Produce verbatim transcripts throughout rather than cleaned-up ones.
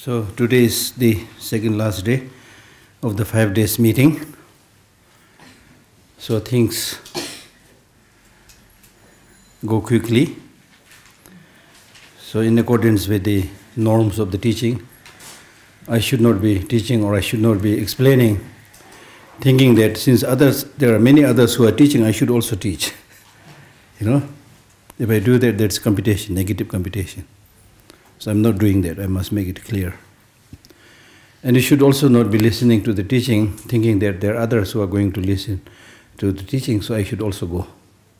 So today is the second last day of the five days meeting. So things go quickly. So in accordance with the norms of the teaching, I should not be teaching or I should not be explaining, thinking that since others, there are many others who are teaching, I should also teach. You know, if I do that, that's computation, negative computation. So I'm not doing that, I must make it clear. And you should also not be listening to the teaching, thinking that there are others who are going to listen to the teaching, so I should also go.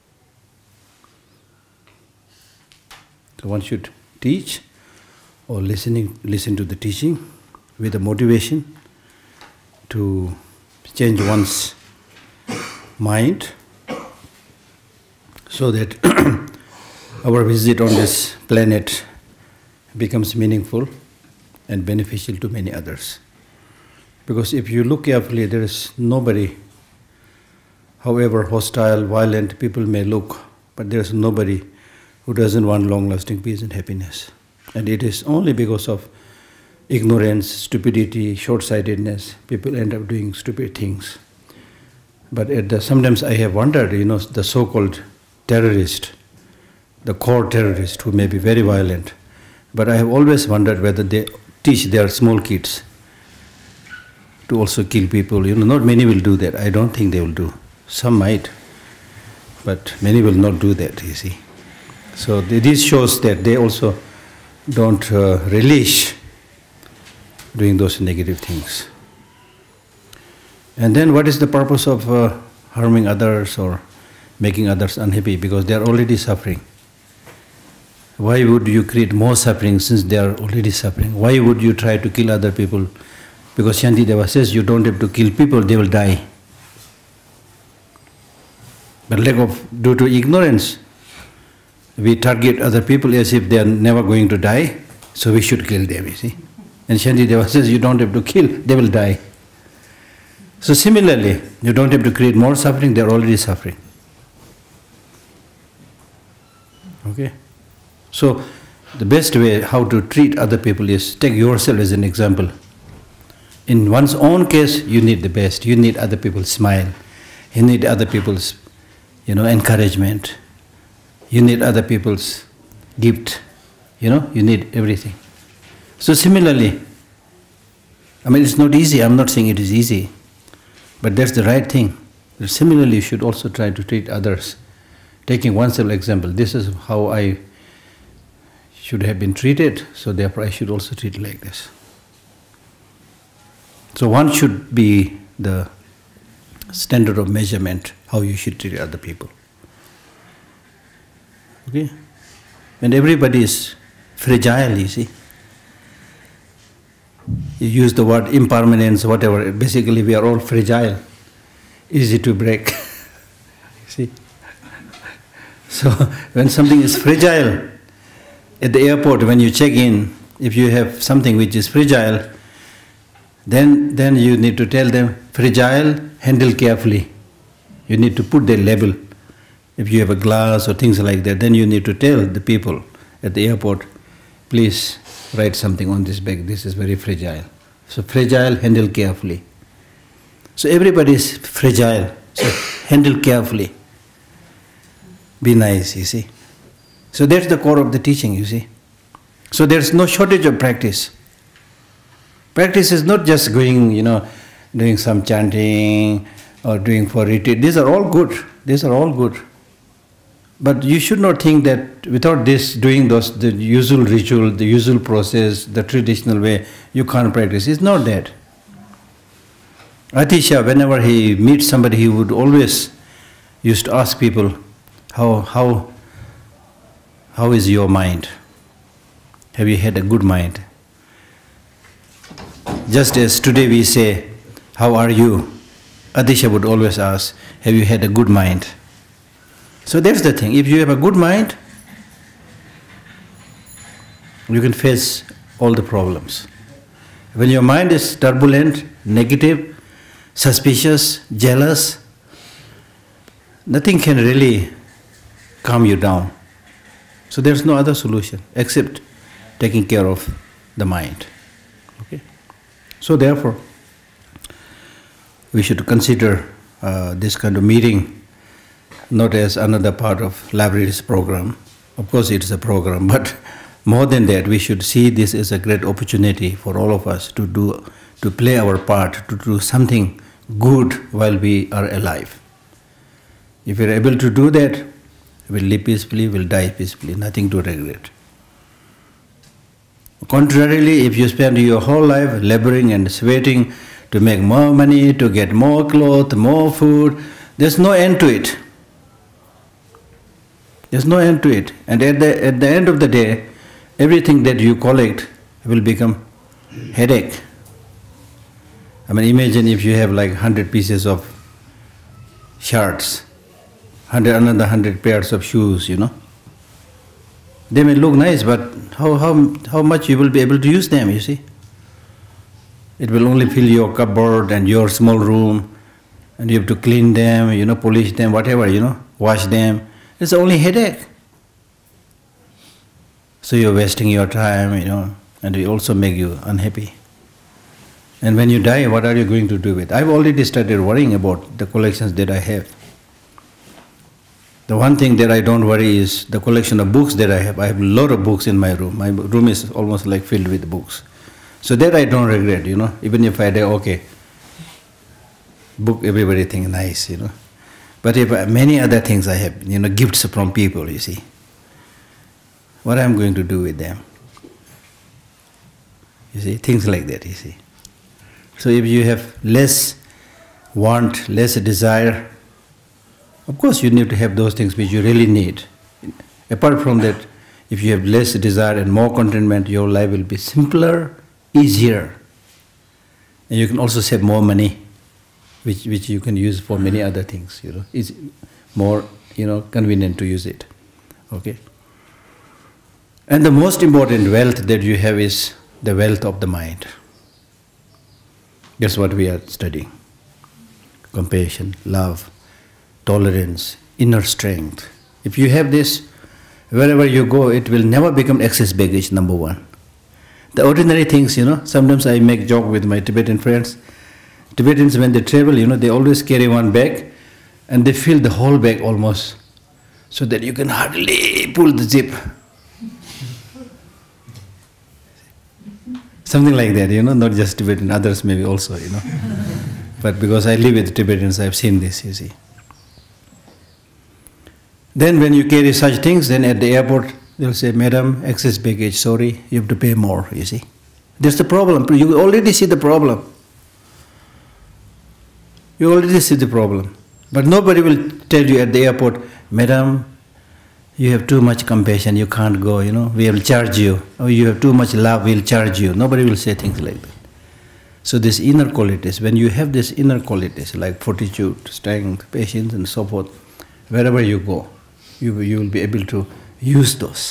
So one should teach or listening, listen to the teaching with a motivation to change one's mind so that our visit on this planet becomes meaningful and beneficial to many others. Because if you look carefully, there is nobody, however hostile, violent people may look, but there is nobody who doesn't want long-lasting peace and happiness. And it is only because of ignorance, stupidity, short-sightedness, people end up doing stupid things. But at the, sometimes I have wondered, you know, the so-called terrorist, the core terrorist who may be very violent, but I have always wondered whether they teach their small kids to also kill people. You know, not many will do that. I don't think they will do. Some might, but many will not do that, you see. So this shows that they also don't uh, relish doing those negative things. And then what is the purpose of uh, harming others or making others unhappy? Because they are already suffering. Why would you create more suffering since they are already suffering? Why would you try to kill other people? Because Shantideva says you don't have to kill people, they will die. But lack of, due to ignorance, we target other people as if they are never going to die, so we should kill them, you see. And Shantideva says you don't have to kill, they will die. So similarly, you don't have to create more suffering, they are already suffering. Okay? So, the best way how to treat other people is take yourself as an example. In one's own case, you need the best. You need other people's smile. You need other people's, you know, encouragement. You need other people's gift. You know, you need everything. So similarly, I mean, it's not easy. I'm not saying it is easy, but that's the right thing. Similarly, you should also try to treat others. Taking oneself example, this is how I should have been treated, so therefore I should also treat like this. So one should be the standard of measurement, how you should treat other people. Okay? And everybody is fragile, you see. You use the word impermanence, whatever, basically we are all fragile, easy to break. See? So when something is fragile, at the airport, when you check in, if you have something which is fragile, then, then you need to tell them, fragile, handle carefully. You need to put their label. If you have a glass or things like that, then you need to tell the people at the airport, please write something on this bag, this is very fragile. So fragile, handle carefully. So everybody is fragile, so handle carefully. Be nice, you see. So that's the core of the teaching, you see. So there's no shortage of practice. Practice is not just going, you know, doing some chanting or doing for retreat. These are all good. These are all good. But you should not think that without this, doing those, the usual ritual, the usual process, the traditional way, you can't practice. It's not that. Atisha, whenever he meets somebody, he would always used to ask people, how, how, how is your mind? Have you had a good mind? Just as today we say, how are you? Atisha would always ask, have you had a good mind? So that's the thing. If you have a good mind, you can face all the problems. When your mind is turbulent, negative, suspicious, jealous, nothing can really calm you down. So there's no other solution except taking care of the mind. So therefore, we should consider uh, this kind of meeting not as another part of library's program. Of course, it's a program, but more than that, we should see this as a great opportunity for all of us to do, to play our part, to do something good while we are alive. If we're able to do that, we'll live peacefully, we'll die peacefully, nothing to regret. Contrarily, if you spend your whole life laboring and sweating to make more money, to get more clothes, more food, there's no end to it. There's no end to it. And at the, at the end of the day, everything that you collect will become headache. I mean, imagine if you have like hundred pieces of shirts, hundred, another hundred pairs of shoes, you know. They may look nice, but how, how, how much you will be able to use them, you see? It will only fill your cupboard and your small room, and you have to clean them, you know, polish them, whatever, you know, wash them. It's only headache. So you're wasting your time, you know, and it also make you unhappy. And when you die, what are you going to do with it? I've already started worrying about the collections that I have. The one thing that I don't worry is the collection of books that I have. I have a lot of books in my room. My room is almost like filled with books. So that I don't regret, you know, even if I die, okay, book everybody think nice, you know. But if uh, many other things I have, you know, gifts from people, you see, what I'm going to do with them? You see, things like that, you see. So if you have less want, less desire, of course you need to have those things which you really need. Apart from that, if you have less desire and more contentment, your life will be simpler, easier. And you can also save more money, which, which you can use for many other things, you know. It's more, you know, convenient to use it, okay? And the most important wealth that you have is the wealth of the mind. That's what we are studying. Compassion, love, tolerance, inner strength. If you have this, wherever you go, it will never become excess baggage, number one. The ordinary things, you know, sometimes I make joke with my Tibetan friends. Tibetans, when they travel, you know, they always carry one bag and they fill the whole bag almost so that you can hardly pull the zip. Something like that, you know, not just Tibetan, others maybe also, you know. But because I live with Tibetans, I've seen this, you see. Then when you carry such things, then at the airport, they'll say, Madam, excess baggage, sorry, you have to pay more, you see. That's the problem. You already see the problem. You already see the problem. But nobody will tell you at the airport, Madam, you have too much compassion, you can't go, you know, we will charge you. Or you have too much love, we'll charge you. Nobody will say things like that. So these inner qualities, when you have these inner qualities like fortitude, strength, patience and so forth, wherever you go, you, you will be able to use those.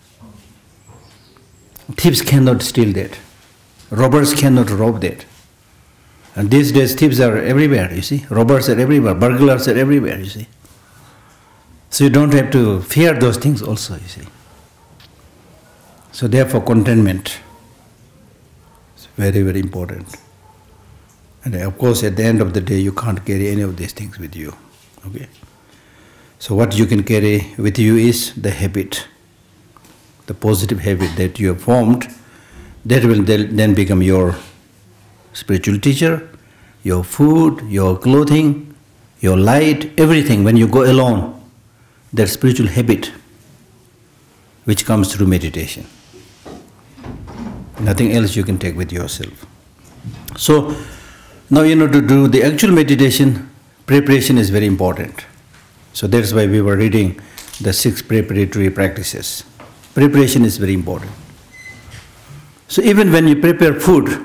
Thieves cannot steal that. Robbers cannot rob that. And these days thieves are everywhere, you see. Robbers are everywhere, burglars are everywhere, you see. So you don't have to fear those things also, you see. So therefore contentment is very, very important. And of course at the end of the day you can't carry any of these things with you, okay. So what you can carry with you is the habit, the positive habit that you have formed, that will then become your spiritual teacher, your food, your clothing, your light, everything. When you go alone, that spiritual habit which comes through meditation. Nothing else you can take with yourself. So now you know to do the actual meditation, preparation is very important. So that's why we were reading the six preparatory practices. Preparation is very important. So even when you prepare food,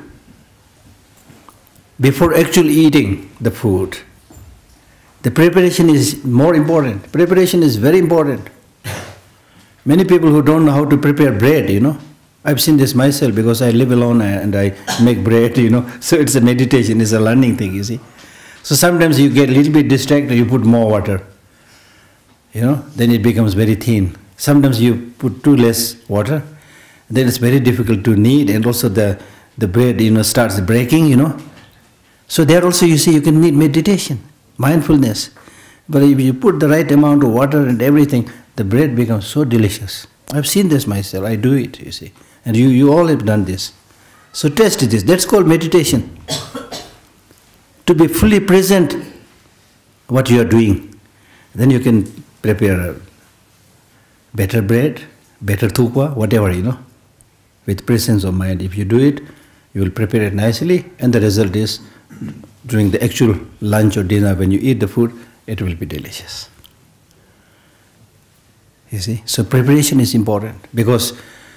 before actually eating the food, the preparation is more important. Preparation is very important. Many people who don't know how to prepare bread, you know, I've seen this myself because I live alone and I make bread, you know, so it's a meditation, it's a learning thing, you see. So sometimes you get a little bit distracted, you put more water, you know, then it becomes very thin. Sometimes you put too less water, then it's very difficult to knead, and also the, the bread, you know, starts breaking, you know. So there also you see you can need meditation, mindfulness. But if you put the right amount of water and everything, the bread becomes so delicious. I've seen this myself, I do it, you see. And you, you all have done this. So test this, that's called meditation. To be fully present what you are doing. Then you can prepare a better bread, better thukpa, whatever, you know, with presence of mind. If you do it, you will prepare it nicely, and the result is, during the actual lunch or dinner, when you eat the food, it will be delicious. You see? So preparation is important, because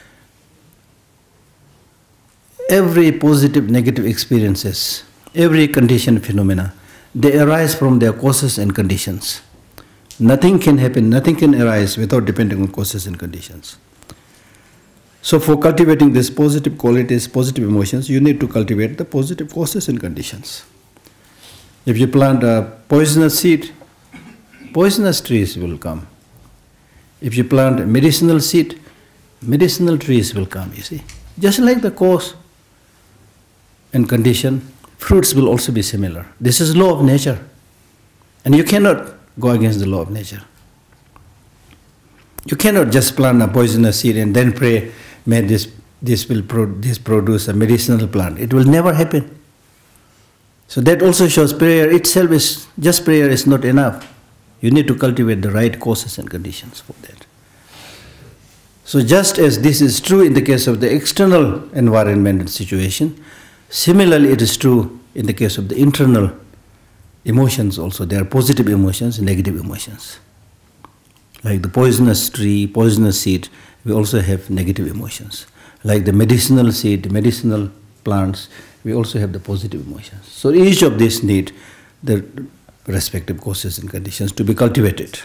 every positive, negative experiences, every conditioned phenomena, they arise from their causes and conditions. Nothing can happen, nothing can arise without depending on causes and conditions. So for cultivating these positive qualities, positive emotions, you need to cultivate the positive causes and conditions. If you plant a poisonous seed, poisonous trees will come. If you plant a medicinal seed, medicinal trees will come, you see. Just like the cause and condition, fruits will also be similar. This is law of nature. And you cannot go against the law of nature. You cannot just plant a poisonous seed and then pray, may this, this will pro this produce a medicinal plant. It will never happen. So that also shows prayer itself is, just prayer is not enough. You need to cultivate the right causes and conditions for that. So just as this is true in the case of the external environment and situation, similarly it is true in the case of the internal emotions also. There are positive emotions and negative emotions. Like the poisonous tree, poisonous seed, we also have negative emotions. Like the medicinal seed, medicinal plants, we also have the positive emotions. So each of these need the respective causes and conditions to be cultivated.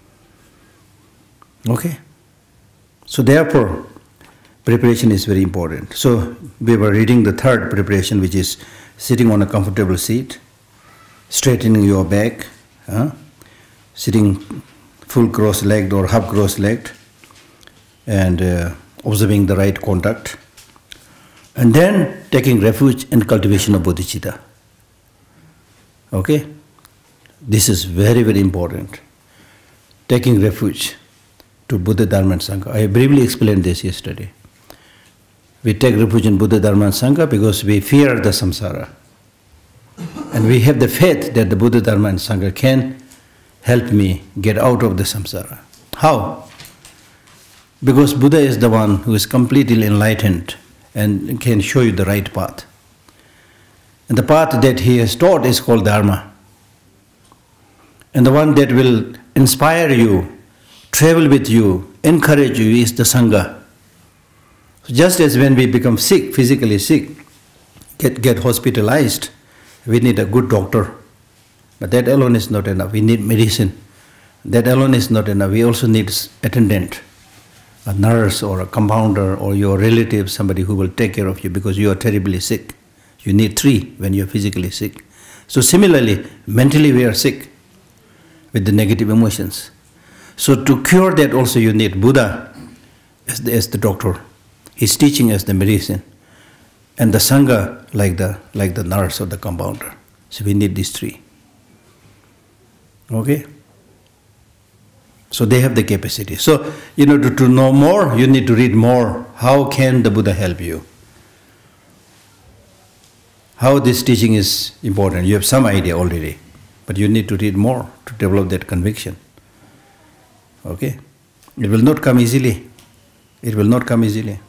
Okay? So therefore, preparation is very important. So we were reading the third preparation, which is sitting on a comfortable seat, straightening your back, huh? Sitting full cross-legged or half cross-legged, and uh, observing the right contact, and then taking refuge in cultivation of bodhicitta. Okay? This is very, very important. Taking refuge to Buddha, Dharma and Sangha. I briefly explained this yesterday. We take refuge in Buddha, Dharma and Sangha because we fear the samsara. And we have the faith that the Buddha, Dharma and Sangha can help me get out of the samsara. How? Because Buddha is the one who is completely enlightened and can show you the right path. And the path that he has taught is called Dharma. And the one that will inspire you, travel with you, encourage you is the Sangha. So just as when we become sick, physically sick, get, get hospitalized, we need a good doctor. But that alone is not enough. We need medicine. That alone is not enough. We also need attendant, a nurse or a compounder or your relative, somebody who will take care of you because you are terribly sick. You need three when you are physically sick. So similarly, mentally we are sick with the negative emotions. So to cure that also you need Buddha as the, as the doctor. His teaching as the medicine. And the Sangha like the, like the nurse or the compounder. So we need these three. Okay? So they have the capacity. So, you know, to, to know more, you need to read more. How can the Buddha help you? How this teaching is important. You have some idea already. But you need to read more to develop that conviction. Okay? It will not come easily. It will not come easily.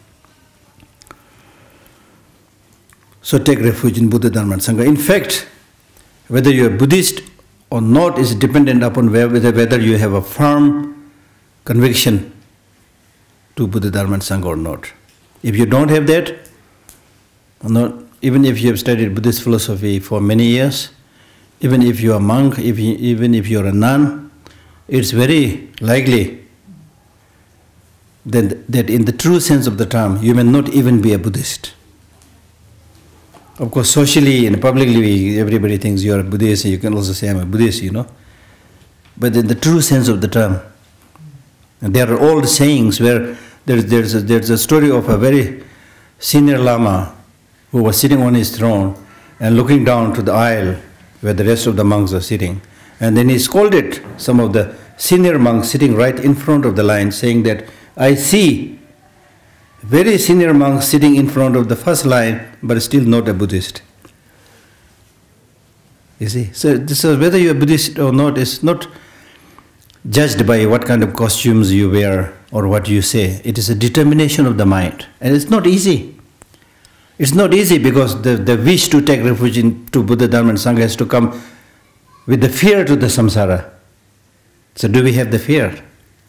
So take refuge in Buddha, Dharma and Sangha. In fact, whether you are Buddhist or not is dependent upon whether, whether you have a firm conviction to Buddha, Dharma and Sangha or not. If you don't have that, not, even if you have studied Buddhist philosophy for many years, even if you are a monk, if you, even if you are a nun, it's very likely that, that in the true sense of the term, you may not even be a Buddhist. Of course, socially and publicly, everybody thinks you are a Buddhist, you can also say, I'm a Buddhist, you know. But in the true sense of the term, and there are old sayings where there's, there's, a, there's a story of a very senior Lama who was sitting on his throne and looking down to the aisle where the rest of the monks are sitting. And then he scolded some of the senior monks sitting right in front of the line, saying that, I see very senior monks sitting in front of the first line, but still not a Buddhist. You see, so this is whether you're Buddhist or not is not judged by what kind of costumes you wear or what you say. It is a determination of the mind, and it's not easy. It's not easy because the, the wish to take refuge into Buddha, Dharma and Sangha has to come with the fear to the samsara. So do we have the fear?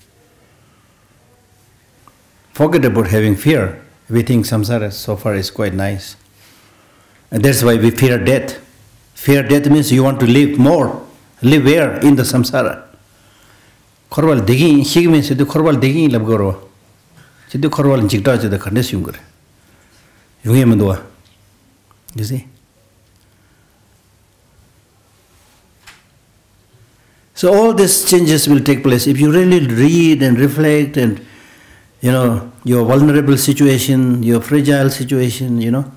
Forget about having fear. We think samsara so far is quite nice. And that's why we fear death. Fear death means you want to live more. Live where? In the samsara. Korwal degi, shig means siddhu korwal degi lab goro. Siddhu korwal jikta chida khandes yungar. Yungi mandua. You see? So all these changes will take place if you really read and reflect and, you know, your vulnerable situation, your fragile situation, you know.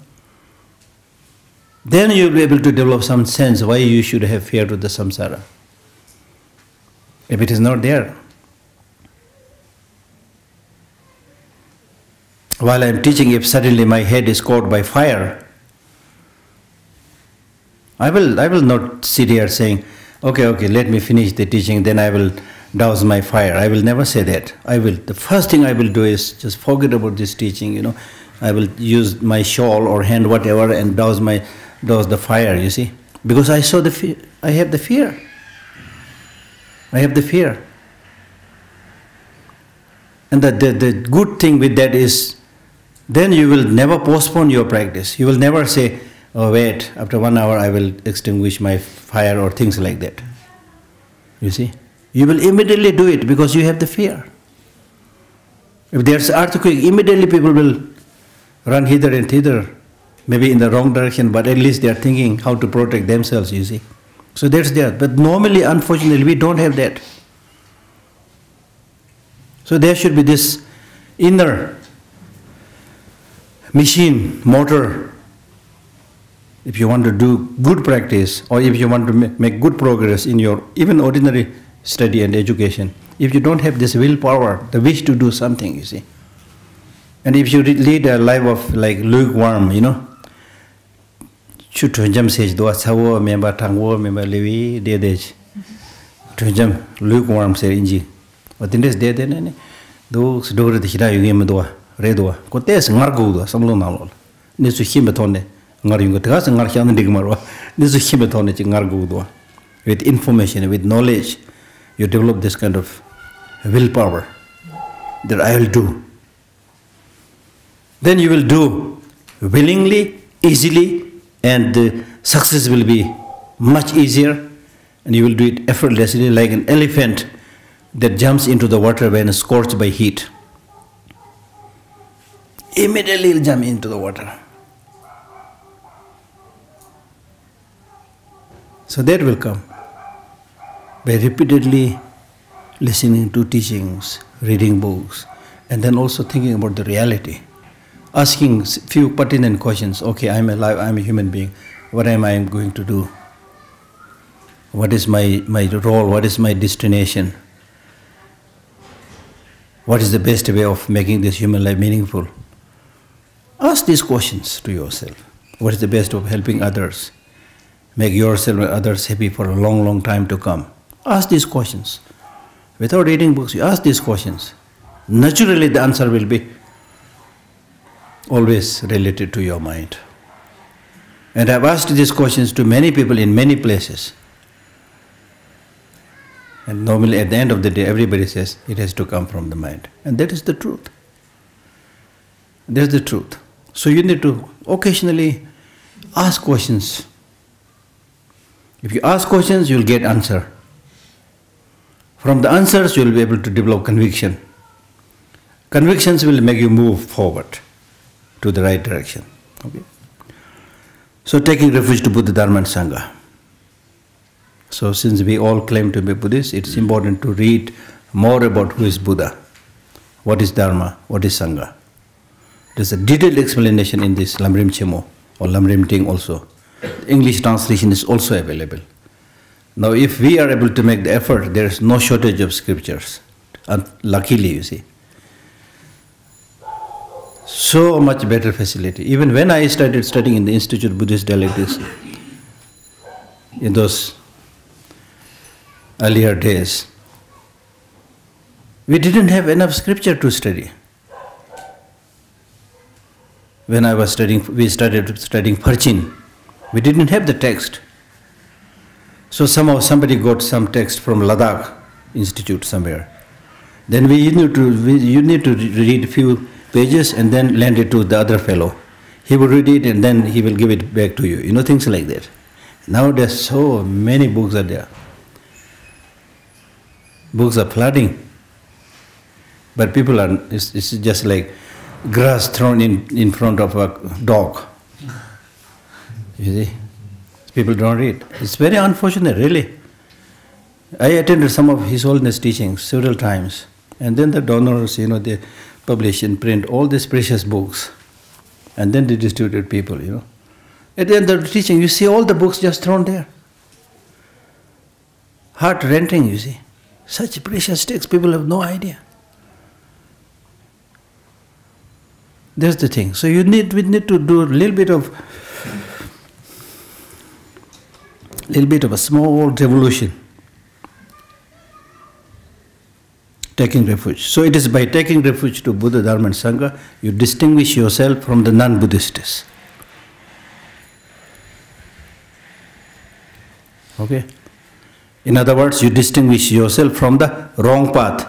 Then you'll be able to develop some sense why you should have fear to the samsara. If it is not there. While I am teaching, if suddenly my head is caught by fire, I will, I will not sit here saying, okay, okay, let me finish the teaching, then I will douse my fire. I will never say that. I will, the first thing I will do is just forget about this teaching, you know. I will use my shawl or hand, whatever, and douse my, douse the fire, you see. Because I saw the fear, I have the fear. I have the fear. And the, the, the good thing with that is, then you will never postpone your practice. You will never say, oh wait, after one hour I will extinguish my fire or things like that. You see? You will immediately do it because you have the fear. If there's an earthquake, immediately people will run hither and thither, maybe in the wrong direction, but at least they are thinking how to protect themselves, you see. So that's there. But normally, unfortunately, we don't have that. So there should be this inner machine, motor. If you want to do good practice, or if you want to make good progress in your even ordinary study and education, if you don't have this willpower, the wish to do something, you see, and if you lead a life of like lukewarm, you know, chutu jam sej do chawo member tangwo member lewi de de to jam lukewarm se inji odines de de ne do do re hira yugem do re do ko tes ngar go do samlo na lo ne su him betonne ngar yung ta ga ngar kyan dig marwa ne su him betonne chi ngar go do with information, with knowledge, you develop this kind of willpower that I will do. Then you will do willingly, easily, and the success will be much easier, and you will do it effortlessly like an elephant that jumps into the water when scorched by heat. Immediately it will jump into the water. So that will come by repeatedly listening to teachings, reading books, and then also thinking about the reality. Asking few pertinent questions. Okay, I'm alive, I'm a human being. What am I going to do? What is my, my role? What is my destination? What is the best way of making this human life meaningful? Ask these questions to yourself. What is the best way of helping others? Make yourself and others happy for a long, long time to come. Ask these questions. Without reading books, you ask these questions. Naturally, the answer will be always related to your mind. And I've asked these questions to many people in many places. And normally at the end of the day, everybody says it has to come from the mind. And that is the truth. That's the truth. So you need to occasionally ask questions. If you ask questions, you'll get answer. From the answers, you'll be able to develop conviction. Convictions will make you move forward to the right direction. Okay? So taking refuge to Buddha, Dharma and Sangha. So since we all claim to be Buddhists, it's important to read more about who is Buddha, what is Dharma, what is Sangha. There's a detailed explanation in this Lamrim Chenmo. or Lamrim thing also. English translation is also available. Now, if we are able to make the effort, there is no shortage of scriptures. And luckily, you see. So much better facility. Even when I started studying in the Institute of Buddhist Dialectics, in those earlier days, we didn't have enough scripture to study. When I was studying, we started studying Parchin. We didn't have the text. So somehow somebody got some text from Ladakh Institute somewhere. Then we need to we, you need to read a few pages and then lend it to the other fellow. He will read it and then he will give it back to you. You know, things like that. Now there's so many books are there. Books are flooding. But people are, it's, it's just like grass thrown in, in front of a dog. You see? People don't read. It's very unfortunate, really. I attended some of His Holiness teachings several times. And then the donors, you know, they publish and print all these precious books. And then they distribute people, you know. At the end of the teaching, you see all the books just thrown there. Heart-rending, you see. Such precious texts, people have no idea. That's the thing. So you need, we need to do a little bit of, little bit of a small revolution. Taking refuge. So it is by taking refuge to Buddha, Dharma and Sangha, you distinguish yourself from the non-Buddhists. Okay? In other words, you distinguish yourself from the wrong path.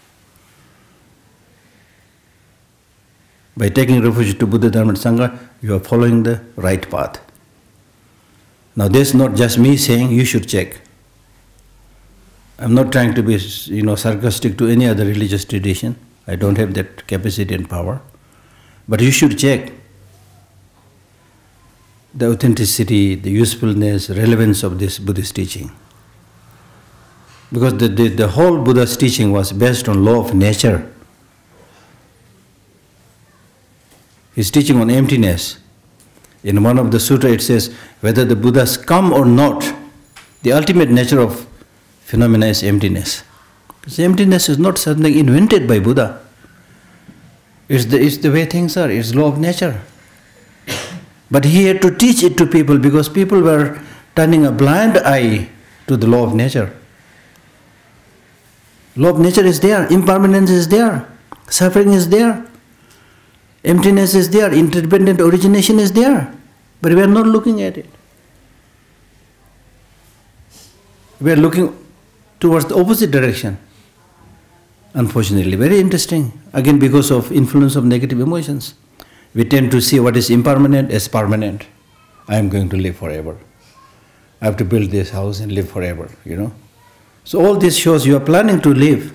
By taking refuge to Buddha, Dharma and Sangha, you are following the right path. Now this is not just me saying you should check. I'm not trying to be, you know, sarcastic to any other religious tradition. I don't have that capacity and power. But you should check the authenticity, the usefulness, relevance of this Buddhist teaching. Because the, the, the whole Buddha's teaching was based on law of nature. His teaching on emptiness. In one of the sutras it says, whether the Buddhas come or not, the ultimate nature of phenomena is emptiness. Because emptiness is not something invented by Buddha. It's the, it's the way things are, it's law of nature. But he had to teach it to people because people were turning a blind eye to the law of nature. Law of nature is there, impermanence is there, suffering is there, emptiness is there, interdependent origination is there. But we are not looking at it. We are looking towards the opposite direction, unfortunately. Very interesting. Again, because of influence of negative emotions. We tend to see what is impermanent as permanent. I am going to live forever. I have to build this house and live forever, you know. So all this shows you are planning to live.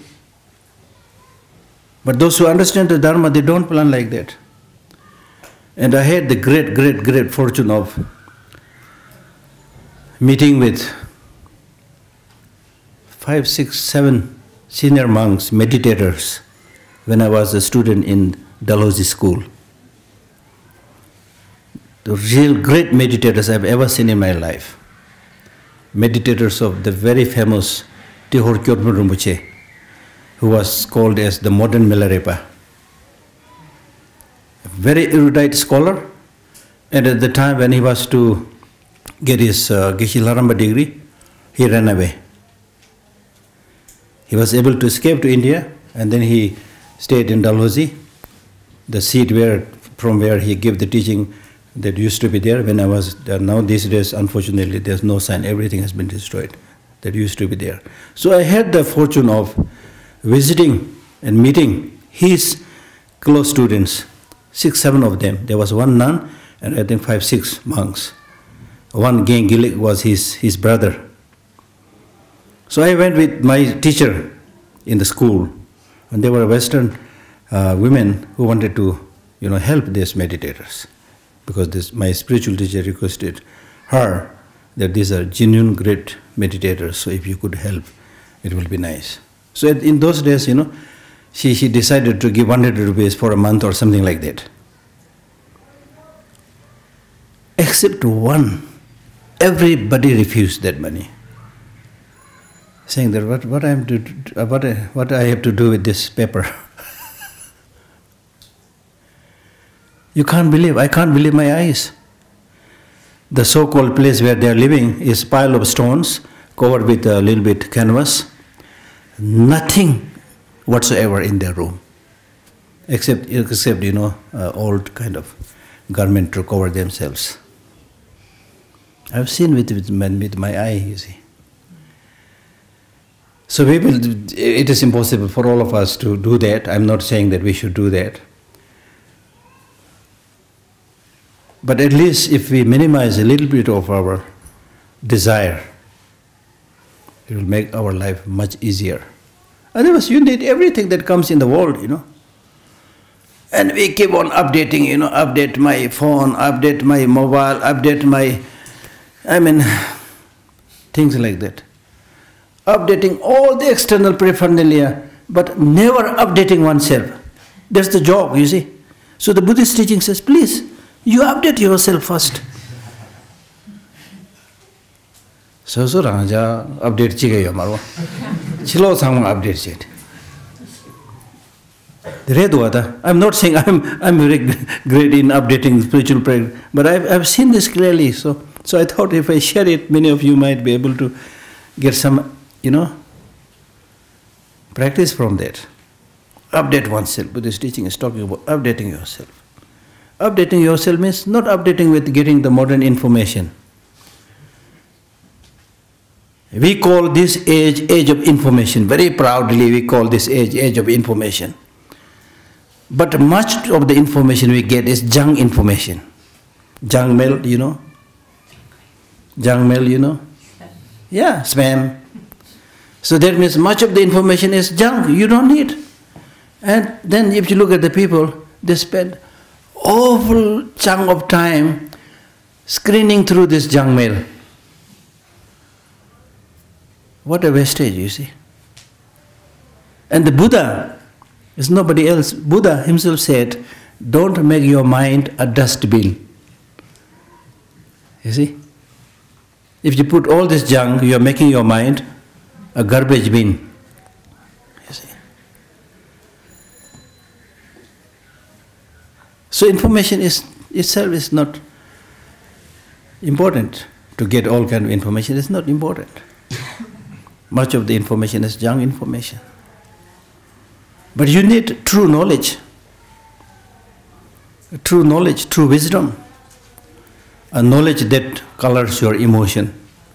But those who understand the Dharma, they don't plan like that. And I had the great, great, great fortune of meeting with five, six, seven senior monks, meditators, when I was a student in Dalhousie school. The real great meditators I've ever seen in my life. Meditators of the very famous Tihor Kyotmo Rinpoche, who was called as the modern Milarepa. A very erudite scholar, and at the time when he was to get his uh, Geshe Laramba degree, he ran away. He was able to escape to India, and then he stayed in Dalhousie, the seat where, from where he gave the teaching that used to be there when I was there. Now these days, unfortunately, there's no sign, everything has been destroyed, that used to be there. So I had the fortune of visiting and meeting his close students, six, seven of them. There was one nun and I think five, six monks. One Gen Gilik was his, his brother. So I went with my teacher in the school, and they were Western uh, women who wanted to, you know, help these meditators, because this, my spiritual teacher requested her that these are genuine great meditators, so if you could help, it will be nice. So in those days, you know, she, she decided to give one hundred rupees for a month or something like that. except one. Everybody refused that money, saying that what, what, I am to, what, I, what I have to do with this paper. You can't believe, I can't believe my eyes. The so-called place where they are living is a pile of stones covered with a little bit canvas. Nothing whatsoever in their room, except, except you know, uh, old kind of garment to cover themselves. I've seen with, with, with my eye, you see. So we will, it is impossible for all of us to do that. I'm not saying that we should do that. But at least if we minimize a little bit of our desire, it will make our life much easier. Otherwise, you need everything that comes in the world, you know. And we keep on updating, you know, update my phone, update my mobile, update my, I mean, things like that. Updating all the external paraphernalia, but never updating oneself. That's the job, you see. So the Buddhist teaching says, please, you update yourself first. So so raja update chigayo marwa. Chilo sang update chit. I'm not saying I'm I'm very great in updating spiritual practice, but I've I've seen this clearly. So so I thought if I share it, many of you might be able to get some, you know, practice from that. Update oneself. Buddhist teaching is talking about updating yourself. Updating yourself means not updating with getting the modern information. We call this age, age of information. Very proudly we call this age, age of information. But much of the information we get is junk information. Junk mail, you know? Junk mail, you know? Yeah, spam. So that means much of the information is junk, you don't need. And then if you look at the people, they spend awful chunk of time screening through this junk mail. What a wastage, you see. And the Buddha is nobody else. Buddha himself said, don't make your mind a dustbin. You see? If you put all this junk, you are making your mind a garbage bin. You see? So information is itself is not important. To get all kind of information is not important. Much of the information is junk information. But you need true knowledge. True knowledge, true wisdom. A knowledge that colors your emotion.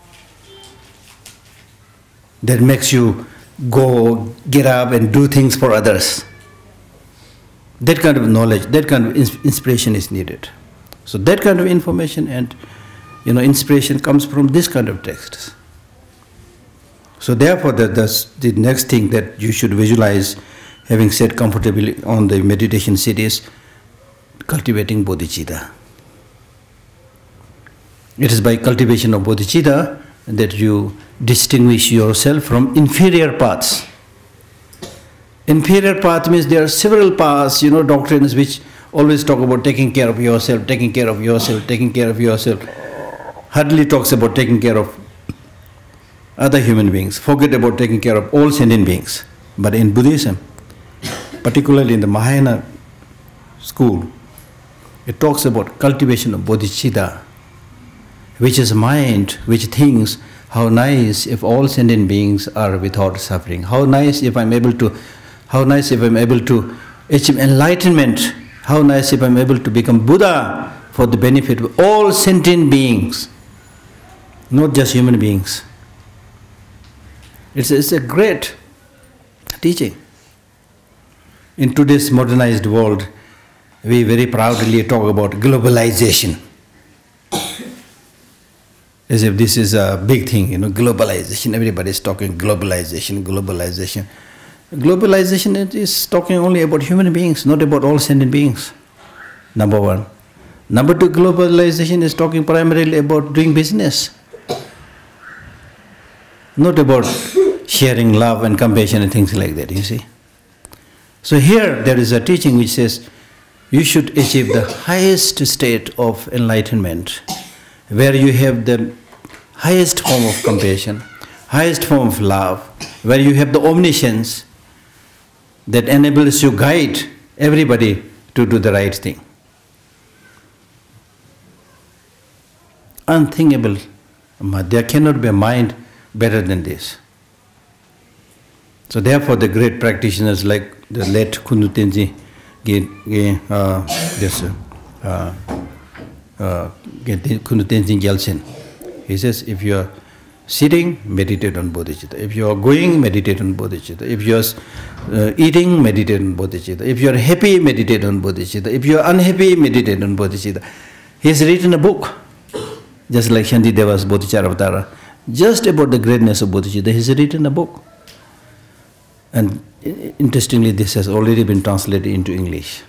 That makes you go, get up and do things for others. That kind of knowledge, that kind of inspiration is needed. So that kind of information and, you know, inspiration comes from this kind of texts. So therefore, the, the, the next thing that you should visualize, having sat comfortably on the meditation seat, is cultivating bodhicitta. It is by cultivation of bodhicitta that you distinguish yourself from inferior paths. Inferior path means there are several paths, you know, doctrines which always talk about taking care of yourself, taking care of yourself, taking care of yourself. Hardly talks about taking care of other human beings. Forget about taking care of all sentient beings. But in Buddhism, particularly in the Mahayana school, it talks about cultivation of bodhicitta, which is mind which thinks, how nice if all sentient beings are without suffering. How nice if I'm able to, how nice if I'm able to achieve enlightenment. How nice if I'm able to become Buddha for the benefit of all sentient beings, not just human beings. It's a, it's a great teaching. In today's modernized world, we very proudly talk about globalization. As if this is a big thing, you know, globalization. Everybody is talking globalization, globalization. Globalization is talking only about human beings, not about all sentient beings, number one. Number two, globalization is talking primarily about doing business, not about sharing love and compassion and things like that, you see. So here there is a teaching which says, you should achieve the highest state of enlightenment, where you have the highest form of compassion, highest form of love, where you have the omniscience that enables you guide everybody to do the right thing. Unthinkable. There cannot be a mind better than this. So therefore the great practitioners like the late Kundu Tenji, uh, this uh, uh, Kundu Tenzin Gyaltsen, he says, if you are sitting, meditate on bodhicitta. If you are going, meditate on bodhicitta. If you are uh, eating, meditate on bodhicitta. If you are happy, meditate on bodhicitta. If you are unhappy, meditate on bodhicitta. He has written a book, just like Shanti Deva's Bodhicharavatara, just about the greatness of bodhicitta. He has written a book. And interestingly, this has already been translated into English.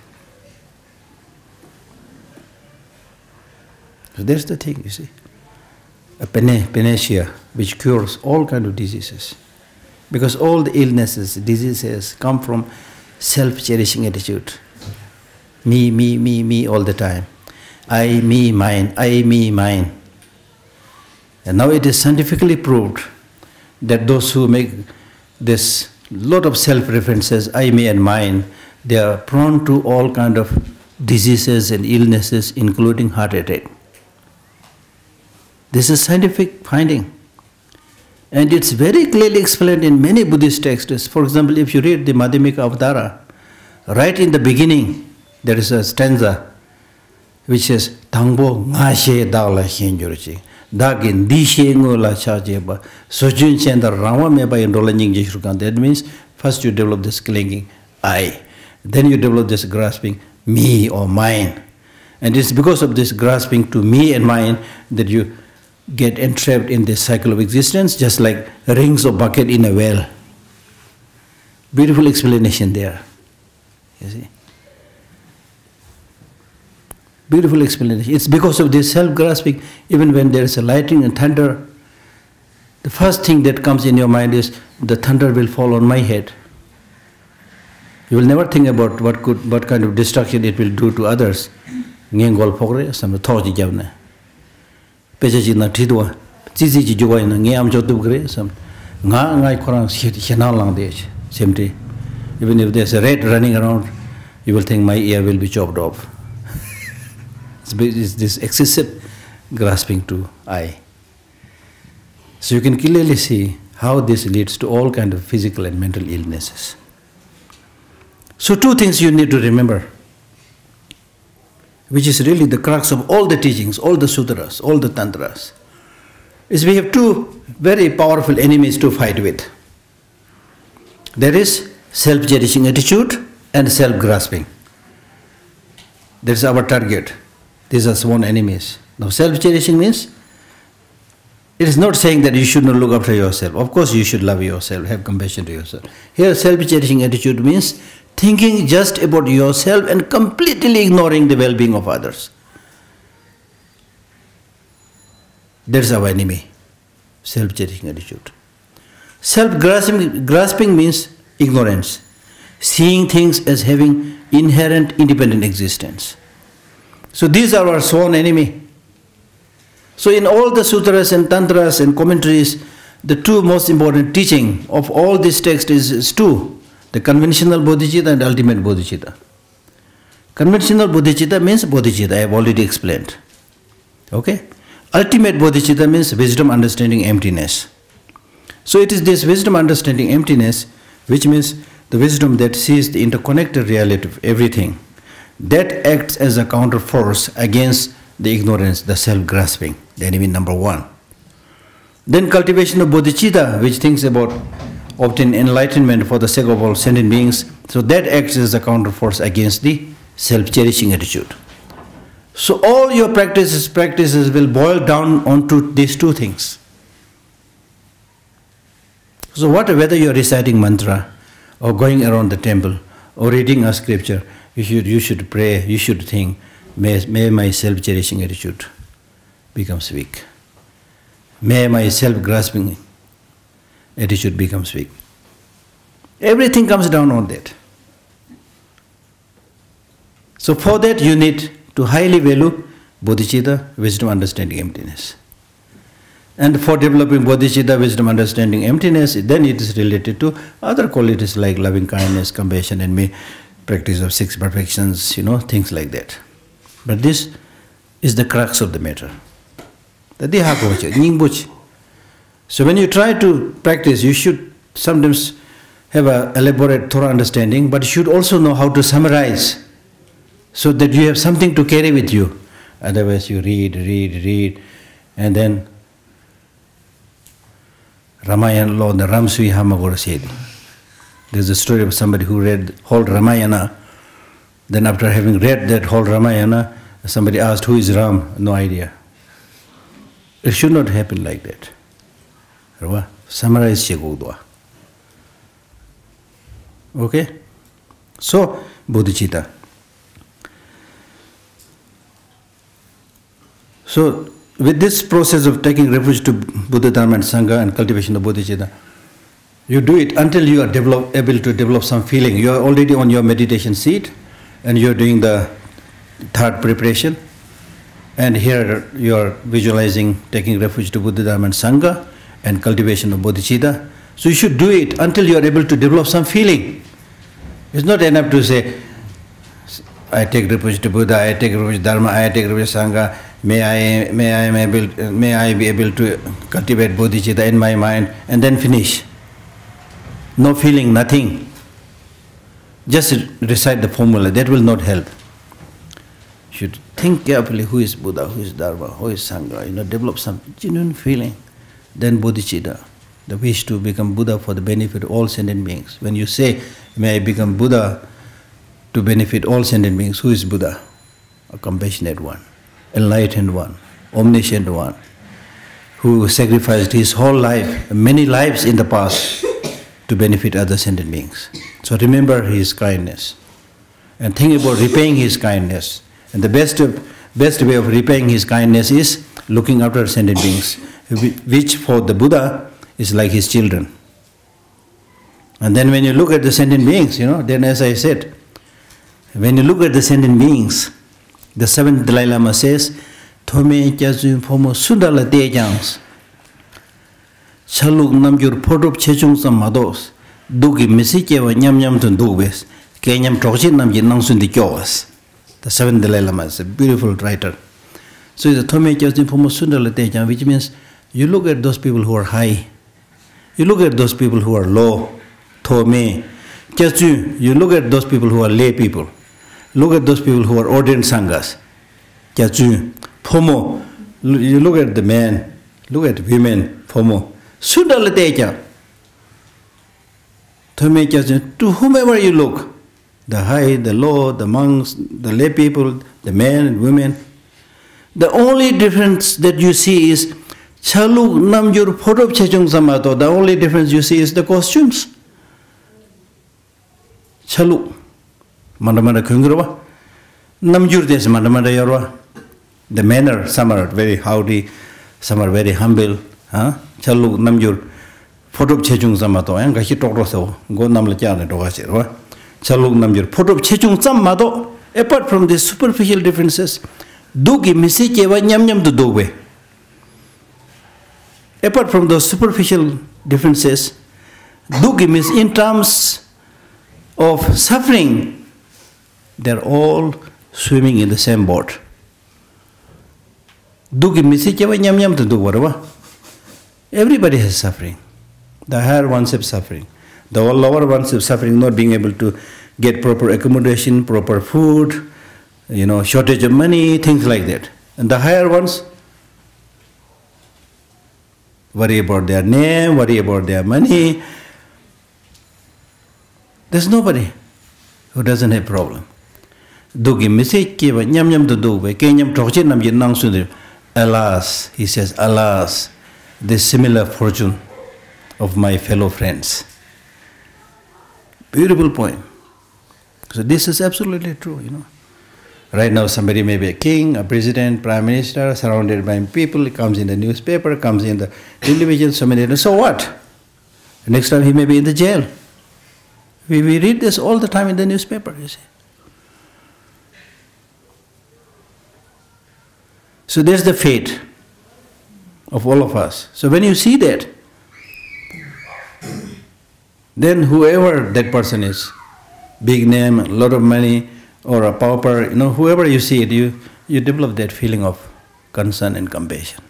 So that's the thing, you see. A panacea which cures all kinds of diseases. Because all the illnesses, diseases come from self-cherishing attitude. Me, me, me, me all the time. I, me, mine, I, me, mine. And now it is scientifically proved that those who make this lot of self-references, I, me and mine, they are prone to all kinds of diseases and illnesses, including heart attack. This is scientific finding. And it's very clearly explained in many Buddhist texts. For example, if you read the Madhyamika Avtara, right in the beginning, there is a stanza which says, Tangbo ngashe dala shenjurchi, dagin dishe ngola chajeba, sojun chenda rama meba enrolanjing jishrukan. That means, first you develop this clinging, I. Then you develop this grasping, me or mine. And it's because of this grasping to me and mine that you get entrapped in this cycle of existence, just like rings of bucket in a well. Beautiful explanation there. You see? Beautiful explanation. It's because of this self-grasping, even when there is a lightning and thunder, the first thing that comes in your mind is, the thunder will fall on my head. You will never think about what could, what kind of destruction it will do to others. Pejaji na tidwa, zizi ji juwa na nge am jodu gre some nga ngai korang shena lang de semti. Even if there's a rat running around, you will think my ear will be chopped off. It's this excessive grasping to I. So you can clearly see how this leads to all kinds of physical and mental illnesses. So two things you need to remember, which is really the crux of all the teachings, all the sutras, all the tantras, is we have two very powerful enemies to fight with. There is self-cherishing attitude and self-grasping. That's our target. These are sworn enemies. Now self-cherishing means, it is not saying that you should not look after yourself. Of course you should love yourself, have compassion to yourself. Here self-cherishing attitude means thinking just about yourself and completely ignoring the well-being of others. That's our enemy, self-cherishing attitude. Self-grasping grasping means ignorance, seeing things as having inherent independent existence. So these are our sworn enemy. So in all the sutras and tantras and commentaries, the two most important teaching of all these texts is, is two. The conventional bodhicitta and ultimate bodhicitta. Conventional bodhicitta means bodhicitta, I have already explained. Okay? Ultimate bodhicitta means wisdom, understanding, emptiness. So it is this wisdom, understanding, emptiness, which means the wisdom that sees the interconnected reality of everything, that acts as a counter force against the ignorance, the self-grasping, the enemy number one. Then cultivation of bodhicitta, which thinks about obtain enlightenment for the sake of all sentient beings, so that acts as a counter force against the self-cherishing attitude. So all your practices practices will boil down onto these two things. So what, whether you are reciting mantra or going around the temple or reading a scripture, you should you should pray, you should think, may, may my self-cherishing attitude becomes weak. May my self-grasping attitude becomes weak. Everything comes down on that. So for that you need to highly value bodhicitta, wisdom, understanding, emptiness. And for developing bodhicitta, wisdom, understanding, emptiness, then it is related to other qualities like loving kindness, compassion, and may practice of six perfections, you know, things like that. But this is the crux of the matter. So when you try to practice, you should sometimes have an elaborate, thorough understanding, but you should also know how to summarize so that you have something to carry with you. Otherwise you read, read, read, and then Ramayana law, the Ramsui Hamagora said. There's a story of somebody who read whole Ramayana. Then after having read that whole Ramayana, somebody asked, who is Ram? No idea. It should not happen like that. Summarize Shegudwa. Okay? So, bodhicitta. So, with this process of taking refuge to Buddha, Dharma and Sangha and cultivation of bodhicitta, you do it until you are develop, able to develop some feeling. You are already on your meditation seat and you are doing the third preparation. And here you are visualizing taking refuge to Buddha, Dharma and Sangha and cultivation of bodhicitta. So you should do it until you are able to develop some feeling. It's not enough to say, I take refuge to Buddha, I take refuge to Dharma, I take refuge to Sangha. May I, may I, may, able, may I be able to cultivate bodhicitta in my mind, and then finish. No feeling, nothing. Just recite the formula, that will not help. You should think carefully, who is Buddha, who is Dharma, who is Sangha, you know, develop some genuine feeling. Then bodhicitta, the wish to become Buddha for the benefit of all sentient beings. When you say, may I become Buddha to benefit all sentient beings, who is Buddha? A compassionate one, enlightened one, omniscient one, who sacrificed his whole life, many lives in the past, to benefit other sentient beings. So remember his kindness and think about repaying his kindness. And the best of, best way of repaying his kindness is looking after sentient beings, which for the Buddha is like his children. And then when you look at the sentient beings, you know, then as I said, when you look at the sentient beings, the seventh Dalai Lama says, Thome Chazun Fomo Sundala Dejans. Chaluk Namjur Podop Chechung Samados, Dugi Misichewa Nyam Nyam Tun Dubes, Kenyam Trochin Namji Nangsun di Kyoas. The seventh Dalai Lama is a beautiful writer. So it's a Thome Chazun Fomo Sundala Dejans, which means you look at those people who are high, you look at those people who are low, Thome Chazun, you look at those people who are lay people. Look at those people who are ordained sanghas. Kyachun, Pomo, you look at the men, look at women, Pomo. Sundalateja. To whomever you look, the high, the low, the monks, the lay people, the men and women, the only difference that you see is Chaluk Namjur Podop Chechung Samato. The only difference you see is the costumes. Chaluk. Mandamanda Kungrova, Namjur des Mandamanda Yorwa. The manner, some are very howdy, some are very humble. Chalu Namjur, Potop Chechung Samato, and Gashi Toroso, go Namlachan and Ogasirwa. Chalu Namjur, Potop Chechung Samato, apart from these superficial differences, Dugi Misikewa Nyam Nyam to Dobe. Apart from those superficial differences, Dugi Mis in terms of suffering, they're all swimming in the same boat. Everybody has suffering. The higher ones have suffering. The lower ones have suffering, not being able to get proper accommodation, proper food, you know, shortage of money, things like that. And the higher ones worry about their name, worry about their money. There's nobody who doesn't have problem. Alas, he says, alas, the similar fortune of my fellow friends. Beautiful point. So this is absolutely true, you know. Right now somebody may be a king, a president, prime minister, surrounded by people, it comes in the newspaper, comes in the television, so many, so what? Next time he may be in the jail. We, we read this all the time in the newspaper, you see. So there's the fate of all of us. So when you see that, then whoever that person is, big name, a lot of money, or a pauper, you know, whoever you see it, you, you develop that feeling of concern and compassion.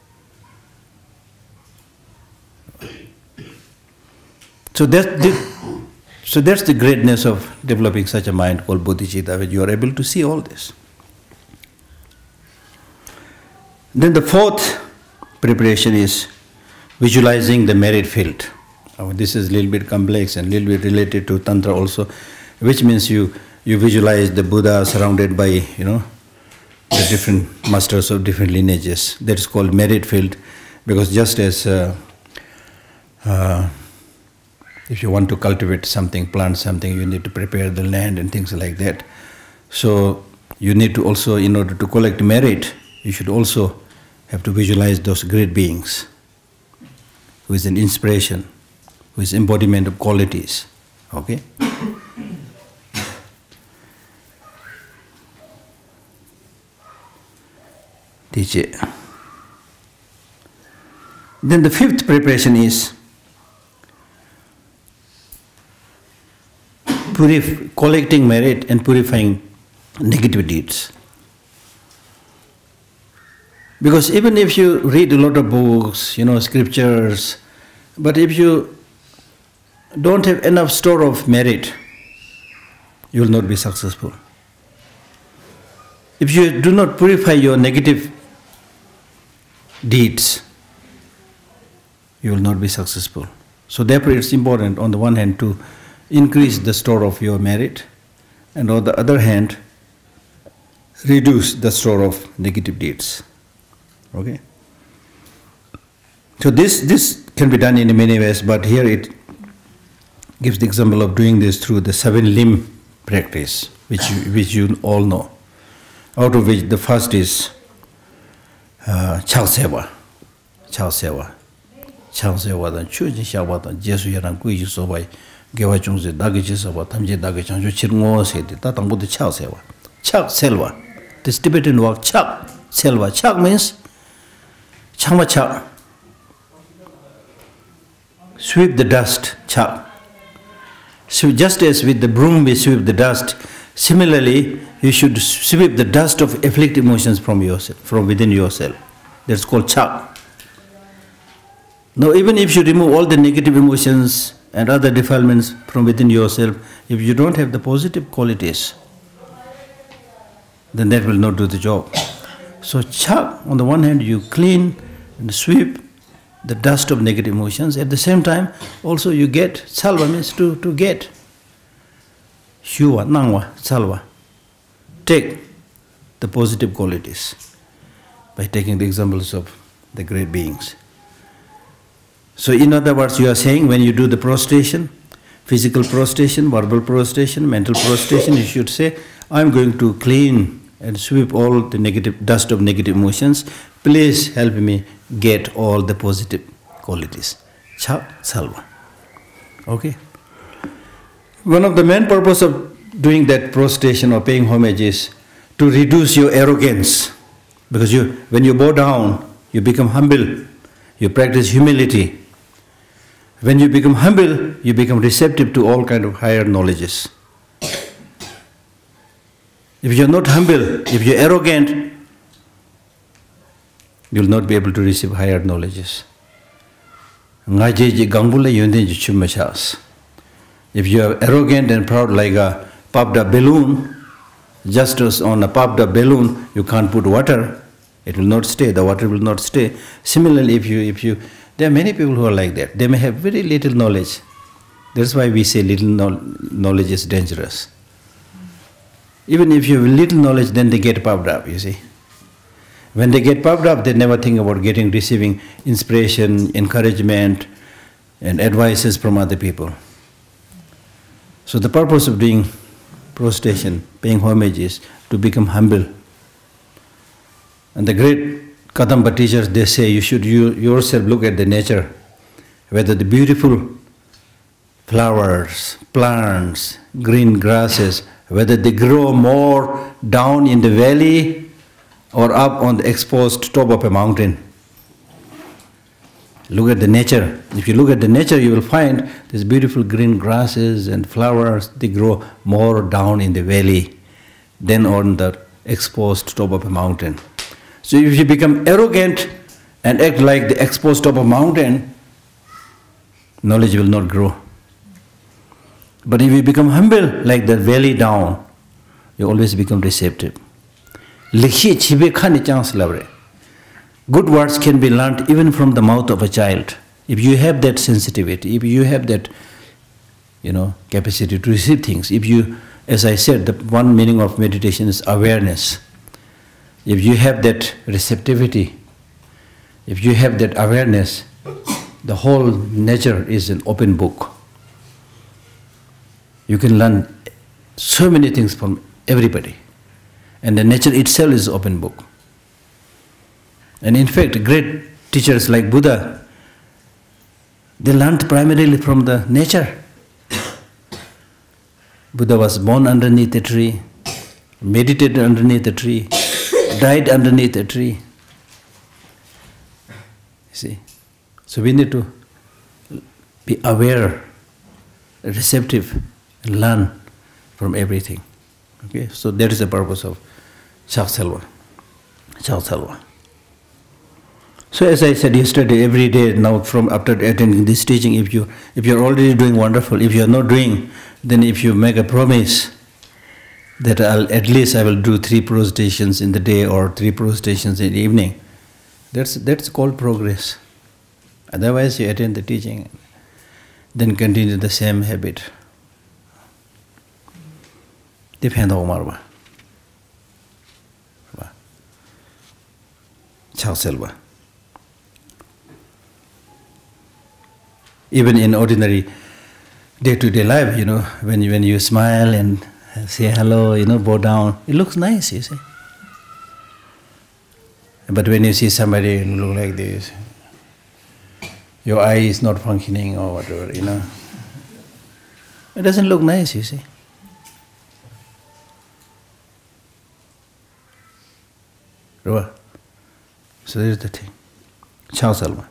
So that's the, so that's the greatness of developing such a mind called bodhicitta, where you are able to see all this. Then the fourth preparation is visualizing the merit field. Oh, this is a little bit complex and a little bit related to Tantra also, which means you, you visualize the Buddha surrounded by, you know, the different masters of different lineages. That is called merit field, because just as uh, uh, if you want to cultivate something, plant something, you need to prepare the land and things like that. So you need to also, in order to collect merit, you should also have to visualize those great beings, who is an inspiration, who is embodiment of qualities. Okay? Teacher. Then the fifth preparation is purif- collecting merit and purifying negative deeds. Because even if you read a lot of books, you know, scriptures, but if you don't have enough store of merit, you will not be successful. If you do not purify your negative deeds, you will not be successful. So therefore it's important, on the one hand, to increase the store of your merit, and on the other hand, reduce the store of negative deeds. Okay? So this, this can be done in many ways, but here it gives the example of doing this through the seven limb practice, which you, which you all know. Out of which the first is uh, Chak Seva. Chak Seva. Chak Seva dan Chuji Shava dan Jesu Yaran Kuiji Sobai, Gewa Chungzi Dagaji Sava, Tamji Dagaji Changju Chirngo Seti, Tatang Buddha Chak Seva. Chak Selva. This Tibetan word Chak Selva. Chak means Changma Chak. Sweep the dust, Chak. So just as with the broom we sweep the dust, similarly, you should sweep the dust of afflictive emotions from yourself, from within yourself. That's called Chak. Now, even if you remove all the negative emotions and other defilements from within yourself, if you don't have the positive qualities, then that will not do the job. So Chak, on the one hand, you clean and sweep the dust of negative emotions. At the same time, also you get, salva means to, to get. Shuva, nangwa, salva. Take the positive qualities by taking the examples of the great beings. So in other words, you are saying when you do the prostration, physical prostration, verbal prostration, mental prostration, you should say, I am going to clean and sweep all the negative dust of negative emotions. Please help me get all the positive qualities. Chak, salva. Okay? One of the main purpose of doing that prostration or paying homage is to reduce your arrogance. Because you, when you bow down, you become humble. You practice humility. When you become humble, you become receptive to all kind of higher knowledges. If you are not humble, if you are arrogant, you will not be able to receive higher knowledges. If you are arrogant and proud like a puffed up balloon, just as on a puffed up balloon you can't put water, it will not stay, the water will not stay. Similarly, if you, if you, there are many people who are like that. They may have very little knowledge. That's why we say little knowledge is dangerous. Even if you have little knowledge, then they get puffed up, you see. When they get puffed up, they never think about getting, receiving inspiration, encouragement, and advices from other people. So the purpose of doing prostration, paying homage, is to become humble. And the great Kadamba teachers, they say you should you yourself look at the nature, whether the beautiful flowers, plants, green grasses, whether they grow more down in the valley or up on the exposed top of a mountain. Look at the nature. If you look at the nature, you will find these beautiful green grasses and flowers, they grow more down in the valley than on the exposed top of a mountain. So if you become arrogant and act like the exposed top of a mountain, knowledge will not grow. But if you become humble like the valley down, you always become receptive. Good words can be learned even from the mouth of a child. If you have that sensitivity, if you have that, you know, capacity to receive things, if you, as I said, the one meaning of meditation is awareness. If you have that receptivity, if you have that awareness, the whole nature is an open book. You can learn so many things from everybody. And the nature itself is an open book. And in fact, great teachers like Buddha, they learned primarily from the nature. Buddha was born underneath a tree, meditated underneath a tree, died underneath a tree. You see? So we need to be aware, receptive, and learn from everything. Okay? So that is the purpose of Chakselwa. Chakselwa. So as I said yesterday, every day now from after attending this teaching, if you if you're already doing wonderful, if you're not doing, then if you make a promise that I'll at least I will do three prostrations in the day or three prostrations in the evening, that's that's called progress. Otherwise you attend the teaching, then continue the same habit. Depend on Marwa. Chakselwa. Even in ordinary day-to-day life, you know, when you, when you smile and say hello, you know, bow down, it looks nice, you see. But when you see somebody look like this, your eye is not functioning or whatever, you know, it doesn't look nice, you see. So there's the thing. Chakselwa.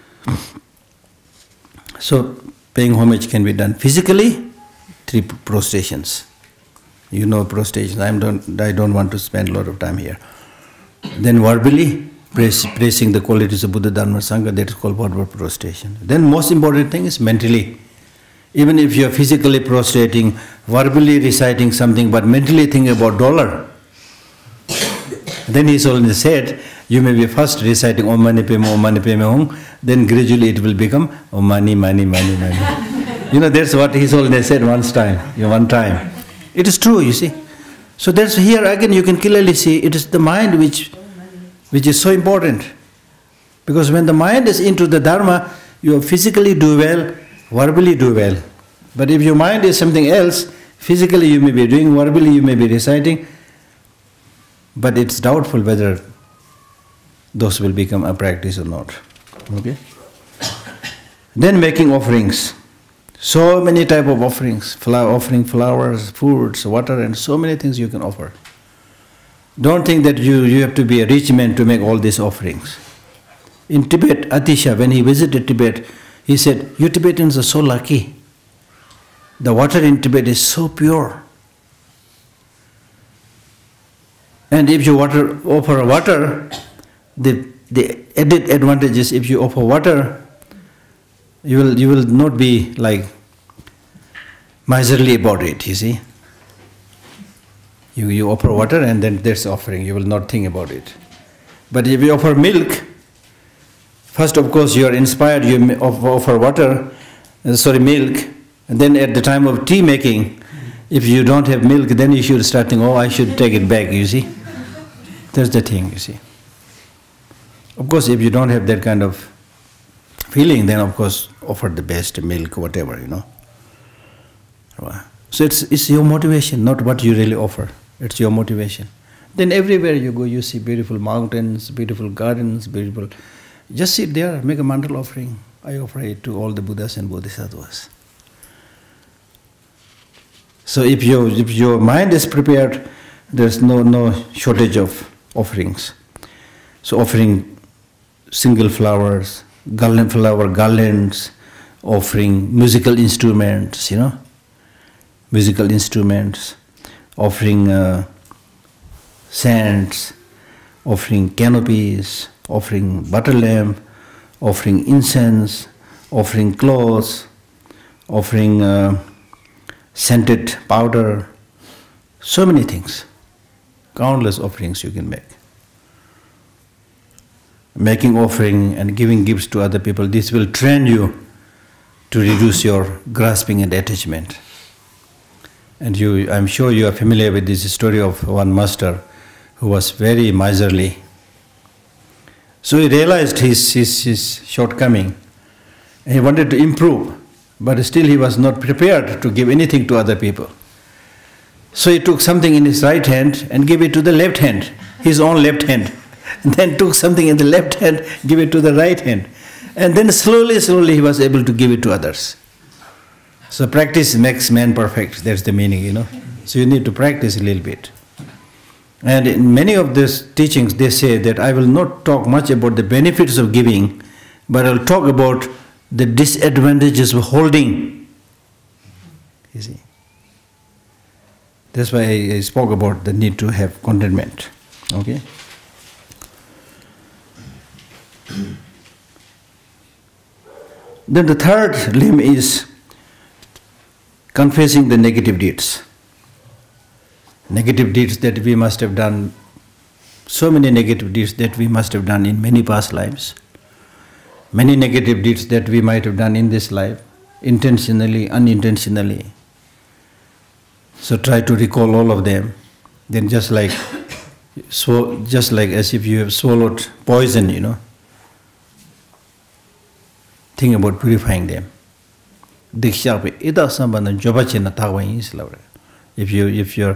So, paying homage can be done physically, three prostrations. You know prostrations. I don't. I don't want to spend a lot of time here. Then verbally, praise, praising the qualities of Buddha, Dharma, Sangha. That is called verbal prostration. Then most important thing is mentally. Even if you are physically prostrating, verbally reciting something, but mentally thinking about dollar. Then he's already said, you may be first reciting Om Mani Padme Om Mani Padme Hum, then gradually it will become Om Mani Mani Mani Mani. You know, that's what he's already said once time, you know, one time. It is true, you see. So that's here again you can clearly see it is the mind which, which is so important. Because when the mind is into the Dharma, you physically do well, verbally do well. But if your mind is something else, physically you may be doing, verbally you may be reciting, but it's doubtful whether those will become a practice or not. Okay? Then making offerings. So many type of offerings. Flower, offering flowers, fruits, water, and so many things you can offer. Don't think that you, you have to be a rich man to make all these offerings. In Tibet, Atisha, when he visited Tibet, he said, you Tibetans are so lucky. The water in Tibet is so pure. And if you water, offer water, the, the added advantage is if you offer water, you will, you will not be like miserly about it, you see. You, you offer water and then there's offering, you will not think about it. But if you offer milk, first of course you are inspired, you offer water, uh, sorry milk, and then at the time of tea making, if you don't have milk, then you should start thinking, oh, I should take it back, you see. That's the thing, you see. Of course, if you don't have that kind of feeling, then of course offer the best milk, whatever, you know. So it's, it's your motivation, not what you really offer. It's your motivation. Then everywhere you go, you see beautiful mountains, beautiful gardens, beautiful... Just sit there, make a mandal offering. I offer it to all the Buddhas and Bodhisattvas. So if, you, if your mind is prepared, there's no, no shortage of offerings. So offering single flowers, garland flower garlands, offering musical instruments, you know, musical instruments, offering uh, sands, offering canopies, offering butter lamp, offering incense, offering clothes, offering uh, scented powder, so many things, countless offerings you can make. Making offering and giving gifts to other people, this will train you to reduce your grasping and attachment. And you, I'm sure you are familiar with this story of one master who was very miserly. So he realized his, his, his shortcoming, and he wanted to improve, but still he was not prepared to give anything to other people. So he took something in his right hand and gave it to the left hand, his own left hand. And then took something in the left hand, give it to the right hand. And then slowly, slowly he was able to give it to others. So practice makes man perfect, that's the meaning, you know. So you need to practice a little bit. And in many of these teachings they say that I will not talk much about the benefits of giving, but I'll talk about the disadvantages of holding. You see. That's why I spoke about the need to have contentment. Okay? Then the third limb is confessing the negative deeds. Negative deeds that we must have done, so many negative deeds that we must have done in many past lives. Many negative deeds that we might have done in this life, intentionally, unintentionally. So try to recall all of them. Then just like, so just like as if you have swallowed poison, you know. Think about purifying them. If you if you're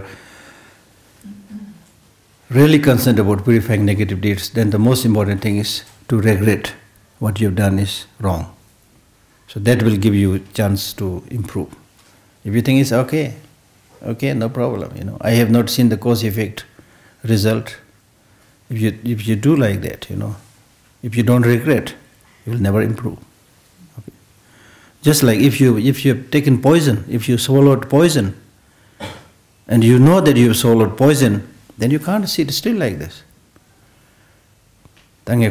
really concerned about purifying negative deeds, then the most important thing is to regret what you've done is wrong. So that will give you a chance to improve. If you think it's okay, okay, no problem. You know, I have not seen the cause effect result. If you if you do like that, you know, if you don't regret, you will never improve. Just like if you if you have taken poison, if you swallowed poison, and you know that you have swallowed poison, then you can't sit still like this. You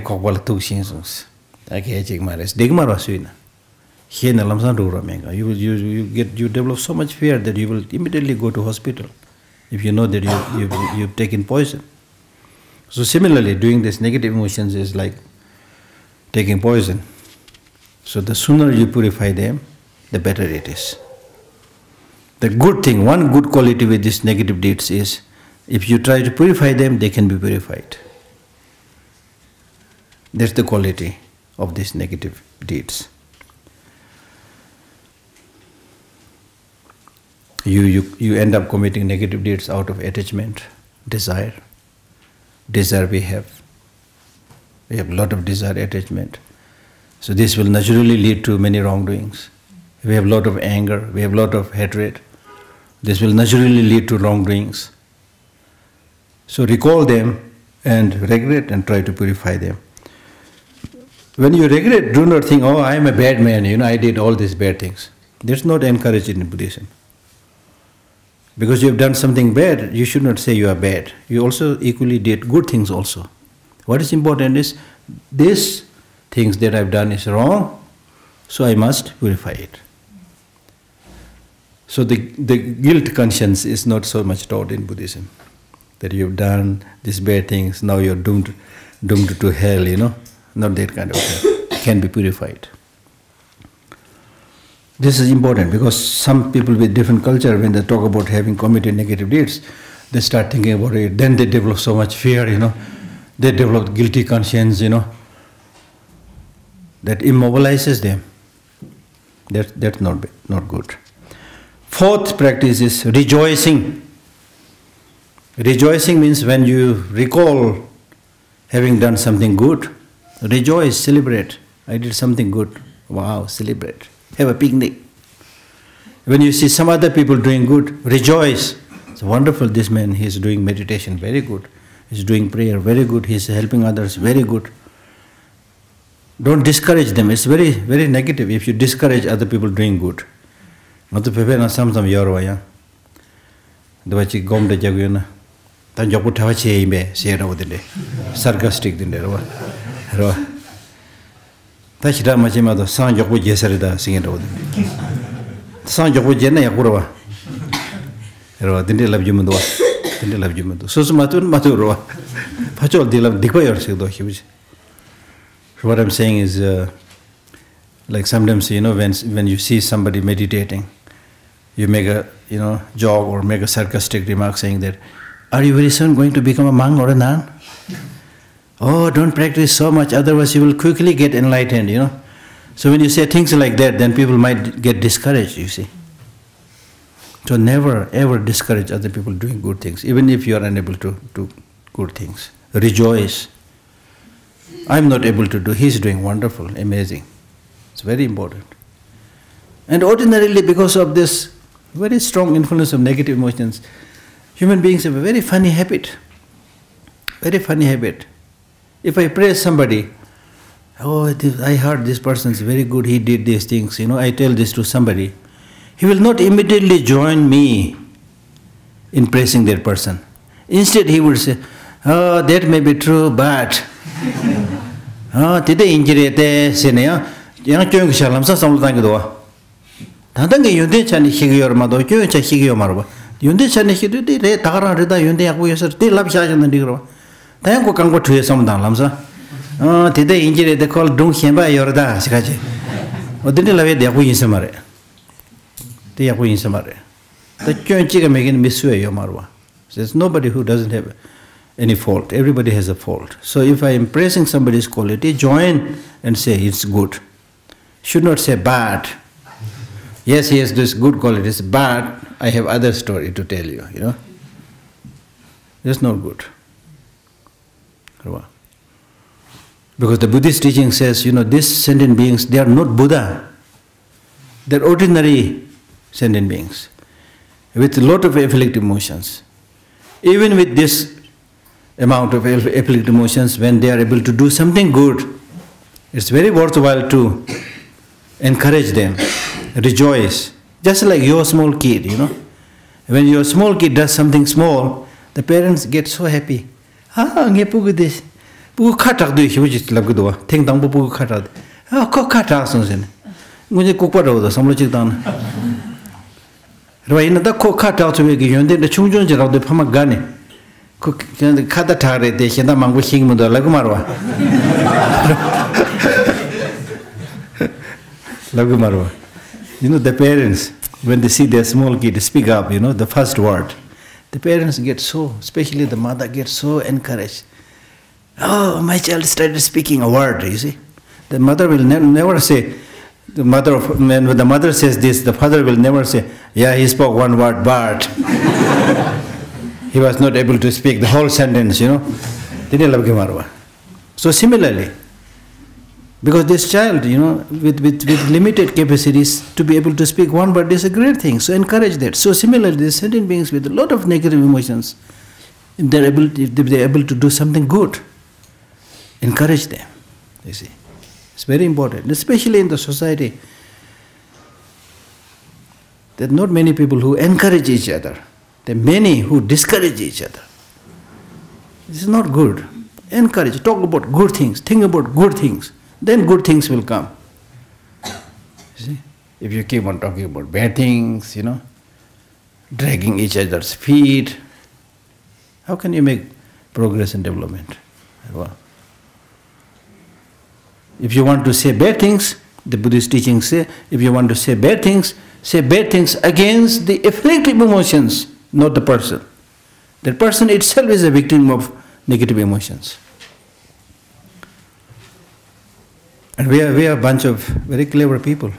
will you, you get you develop so much fear that you will immediately go to hospital if you know that you you you've taken poison. So similarly, doing this negative emotions is like taking poison. So the sooner you purify them, the better it is. The good thing, one good quality with these negative deeds is, if you try to purify them, they can be purified. That's the quality of these negative deeds. You, you, you end up committing negative deeds out of attachment, desire. Desire we have. We have a lot of desire, attachment. So this will naturally lead to many wrongdoings. We have a lot of anger, we have a lot of hatred. This will naturally lead to wrongdoings. So recall them and regret and try to purify them. When you regret, do not think, oh, I am a bad man, you know, I did all these bad things. That's not encouraged in Buddhism. Because you have done something bad, you should not say you are bad. You also equally did good things also. What is important is, this things that I've done is wrong, so I must purify it. So the, the guilt conscience is not so much taught in Buddhism. That you've done these bad things, now you're doomed, doomed to hell, you know. Not that kind of thing. It can be purified. This is important because some people with different culture, when they talk about having committed negative deeds, they start thinking about it. Then they develop so much fear, you know. They develop guilty conscience, you know. That immobilizes them. That, that's not, not good. Fourth practice is rejoicing. Rejoicing means when you recall having done something good, rejoice, celebrate. I did something good. Wow, celebrate. Have a picnic. When you see some other people doing good, rejoice. It's wonderful, this man, he is doing meditation, very good. he's doing prayer, very good, he's helping others, very good. Don't discourage them. It's very, very negative if you discourage other people doing good. Not to prepare na some some yorwa ya. The wachi gom de jaguna. Tan joku tawachi imbe share over the day. Sarcastic din there. Ro. Tachida machima do san joku jesarida singing over the day. San joku jena yakurwa. Ro dinde love you do. Dinde love you do. So matun maturwa. Pachol dilam diko yorsi do huge. What I'm saying is, uh, like sometimes, you know, when when you see somebody meditating, you make a, you know, joke or make a sarcastic remark saying that, are you very soon going to become a monk or a nun? Oh, don't practice so much, otherwise you will quickly get enlightened, you know. So when you say things like that, then people might get discouraged, you see. So never, ever discourage other people doing good things, even if you are unable to do good things. Rejoice. I'm not able to do, he's doing wonderful, amazing. It's very important. And ordinarily, because of this very strong influence of negative emotions, human beings have a very funny habit. Very funny habit. If I praise somebody, oh, I heard this person is very good, he did these things, you know, I tell this to somebody, he will not immediately join me in praising that person. Instead, he would say, oh, that may be true, but ah, today injury te senia, yang kyung shalam sa samul tang do. Tadang yunde chani higiyor ma do kyung cha higiyor marwa. Yunde chani hidu de re tagara re da yunde yakbu yasar te lab sha jan digro. Tayang ko kang ko thuye sam dang lam sa. Ah, today injury de call dung hemba yorda sikaje. Odine lave de yakbu insamare. Te yakbu insamare. The kyung chi ga megin misue yo marwa. There's nobody who doesn't have any fault. Everybody has a fault. So if I am praising somebody's quality, join and say it's good. Should not say bad. Yes, he has this good qualities, but I have other story to tell you, you know. That's not good. Because the Buddhist teaching says, you know, these sentient beings, they are not Buddha. They are ordinary sentient beings with a lot of afflictive emotions. Even with this amount of afflictive emotions, when they are able to do something good, it's very worthwhile to encourage them, rejoice. Just like your small kid, you know. When your small kid does something small, the parents get so happy. Ah, nge pugu this. Pugu khatak do huge lagudwa. Think dang pugu khatak. Ah, ko khatak sonsen. Mujhe kukpa do da samlo chik dan. Rwa ina da ko khatak to be yonde the chungjon jara do phama gane. Kada tare de shenda mangu hing mudo lagu marwa. Lagu marwa. You know, the parents, when they see their small kid speak up, you know, the first word, the parents get so, especially the mother gets so encouraged. Oh, my child started speaking a word, you see. The mother will ne never say, the mother of, when the mother says this, the father will never say, yeah, he spoke one word, but he was not able to speak the whole sentence, you know. So similarly, because this child, you know, with, with, with limited capacities to be able to speak one word is a great thing. So encourage that. So similarly, these sentient beings with a lot of negative emotions, if they're able to, if they're able to do something good, encourage them, you see. It's very important, especially in the society. There are not many people who encourage each other. There are many who discourage each other. This is not good. Encourage, talk about good things, think about good things. Then good things will come. You see? If you keep on talking about bad things, you know, dragging each other's feet, how can you make progress and development? Well, if you want to say bad things, the Buddhist teachings say, if you want to say bad things, say bad things against the afflictive emotions, not the person. That person itself is a victim of negative emotions. And we are, we are a bunch of very clever people.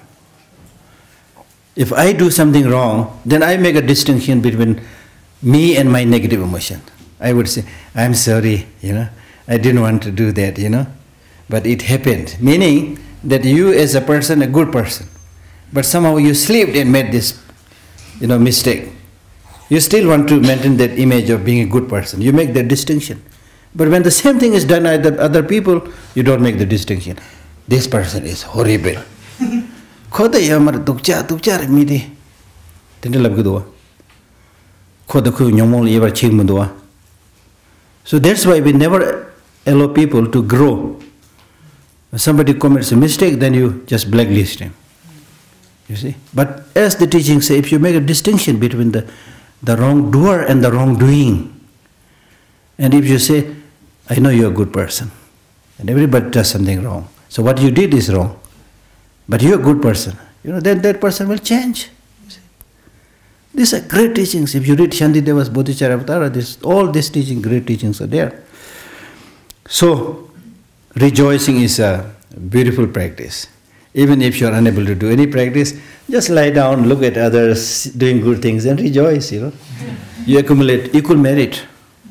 If I do something wrong, then I make a distinction between me and my negative emotion. I would say, I'm sorry, you know, I didn't want to do that, you know, but it happened. Meaning that you as a person, a good person, but somehow you slipped and made this, you know, mistake. You still want to maintain that image of being a good person. You make that distinction. But when the same thing is done by the other people, you don't make the distinction. This person is horrible. Khoda yamar tukcha tukcha midi. Tende labgudwa. Khoda khu nyomol yevar chingmudwa. So that's why we never allow people to grow. When somebody commits a mistake, then you just blacklist him. You see? But as the teaching says, if you make a distinction between the, the wrongdoer and the wrongdoing, and if you say, I know you're a good person, and everybody does something wrong, so what you did is wrong, but you're a good person, you know, then that person will change. These are great teachings. If you read Shantideva's Bodhicharyavatara, this, all these teaching, great teachings are there. So, rejoicing is a beautiful practice. Even if you are unable to do any practice, just lie down, look at others doing good things and rejoice, you know. You accumulate equal merit.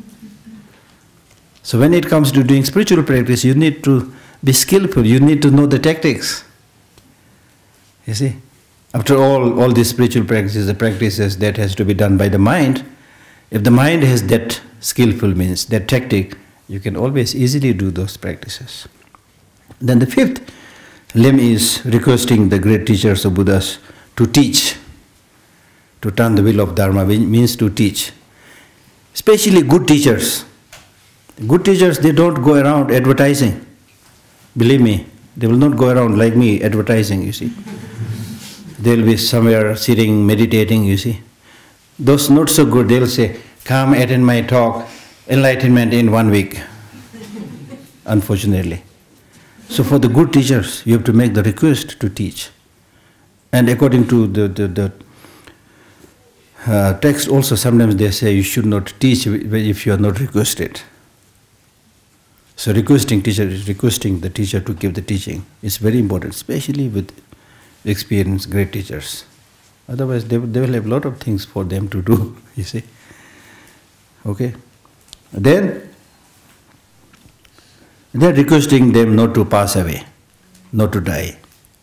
So when it comes to doing spiritual practice, you need to be skillful, you need to know the tactics. You see? After all, all these spiritual practices, the practices that has to be done by the mind, if the mind has that skillful means, that tactic, you can always easily do those practices. Then the fifth limb is requesting the great teachers of Buddhas to teach, to turn the wheel of Dharma, which means to teach. Especially good teachers. Good teachers, they don't go around advertising. Believe me, they will not go around like me advertising, you see. They'll be somewhere sitting, meditating, you see. Those not so good, they'll say, come attend my talk, enlightenment in one week. Unfortunately. So for the good teachers, you have to make the request to teach. And according to the, the, the uh, text also, sometimes they say you should not teach if you are not requested. So requesting teacher is requesting the teacher to give the teaching. It's very important, especially with experienced great teachers. Otherwise, they, they will have a lot of things for them to do, you see. Okay? Then, they are requesting them not to pass away, not to die.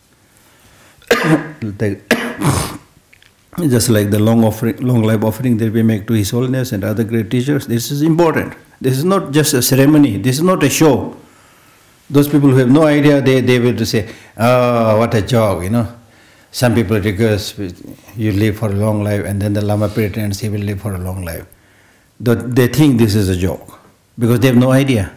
Just like the long offering, long life offering that we make to His Holiness and other great teachers, this is important. This is not just a ceremony, this is not a show. Those people who have no idea, they, they will say, oh, what a joke, you know. Some people request, you live for a long life, and then the Lama pretends he will live for a long life. They think this is a joke, because they have no idea.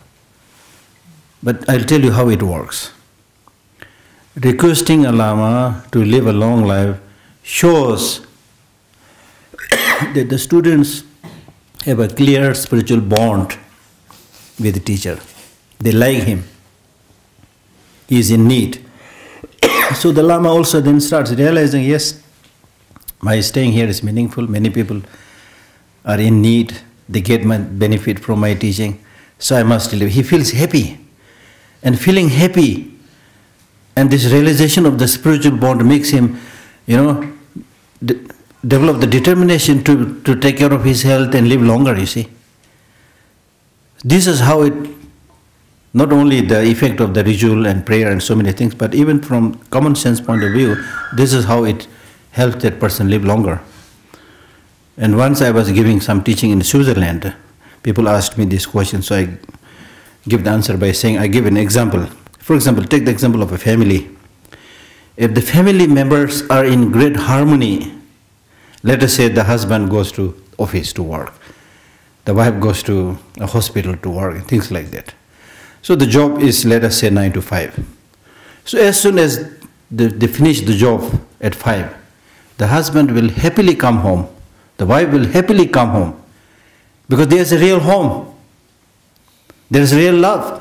But I'll tell you how it works. Requesting a Lama to live a long life shows that the students have a clear spiritual bond with the teacher. They like him. He is in need. So the Lama also then starts realizing, yes, my staying here is meaningful. Many people are in need. They get my benefit from my teaching. So I must live. He feels happy. And feeling happy and this realization of the spiritual bond makes him, you know, de develop the determination to, to take care of his health and live longer, you see. This is how it, not only the effect of the ritual and prayer and so many things, but even from common sense point of view, this is how it helps that person live longer. And once I was giving some teaching in Switzerland, people asked me this question, so I give the answer by saying, I give an example. For example, take the example of a family. If the family members are in great harmony, let us say the husband goes to office to work, the wife goes to a hospital to work, and things like that. So the job is, let us say, nine to five. So as soon as they, they finish the job at five, the husband will happily come home, the wife will happily come home, because there's a real home, there's real love.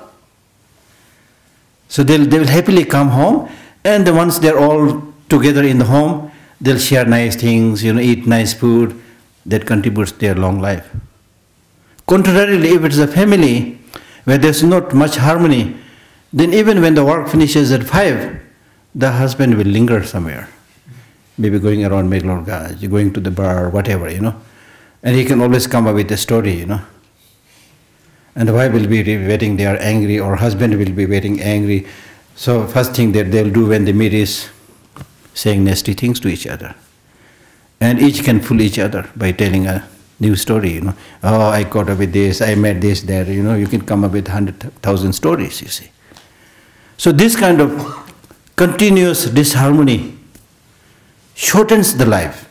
So they'll, they will happily come home, and once they're all together in the home, they'll share nice things, you know, eat nice food, that contributes to their long life. Contrarily, if it's a family where there's not much harmony, then even when the work finishes at five, the husband will linger somewhere. Maybe going around Meglorgaj, going to the bar, whatever, you know. And he can always come up with a story, you know. And the wife will be waiting there angry, or husband will be waiting angry. So first thing that they'll do when they meet is saying nasty things to each other. And each can fool each other by telling a new story, you know. Oh, I caught up with this, I met this, there, you know, you can come up with one hundred thousand stories, you see. So this kind of continuous disharmony shortens the life.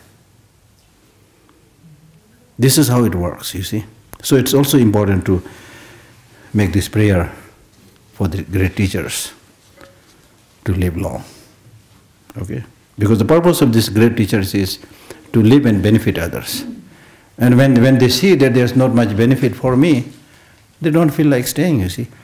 This is how it works, you see. So it's also important to make this prayer for the great teachers to live long, okay? Because the purpose of these great teachers is to live and benefit others. And when, when they see that there's not much benefit for me, they don't feel like staying, you see.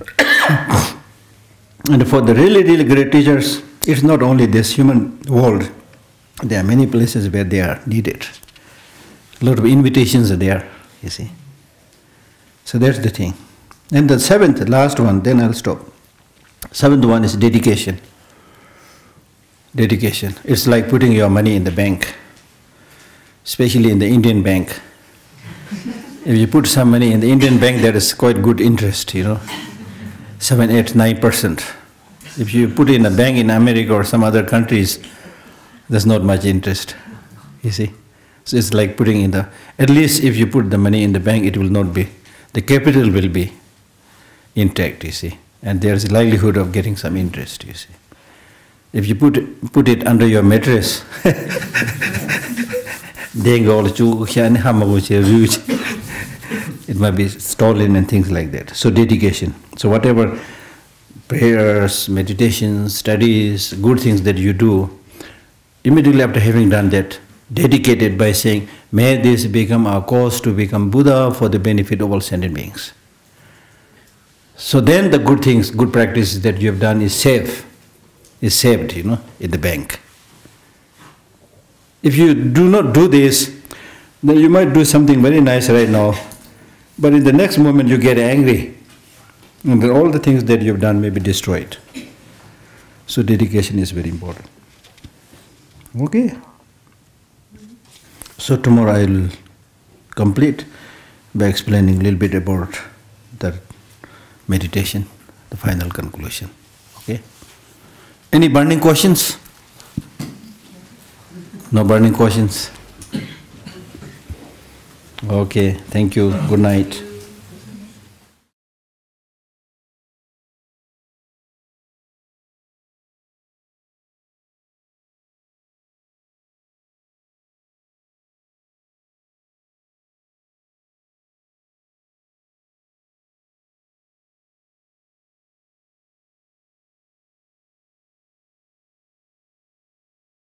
And for the really, really great teachers, it's not only this human world. There are many places where they are needed. A lot of invitations are there, you see. So that's the thing. And the seventh, last one, then I'll stop. Seventh one is dedication. Dedication. It's like putting your money in the bank, especially in the Indian bank. If you put some money in the Indian bank, there is quite good interest, you know, seven, eight, nine percent. If you put in a bank in America or some other countries, there's not much interest, you see. So it's like putting in the, at least if you put the money in the bank, it will not be, the capital will be intact, you see. And there's a likelihood of getting some interest, you see. If you put it, put it under your mattress, it might be stolen and things like that. So dedication. So whatever prayers, meditations, studies, good things that you do, immediately after having done that, dedicate it by saying, may this become our cause to become Buddha for the benefit of all sentient beings. So then the good things, good practices that you have done is safe, is saved, you know, in the bank. If you do not do this, then you might do something very nice right now, but in the next moment you get angry, and then all the things that you have done may be destroyed. So dedication is very important. Okay. So tomorrow I will complete by explaining a little bit about the meditation, the final conclusion. Okay. Any burning questions? No burning questions? Okay, thank you. Good night.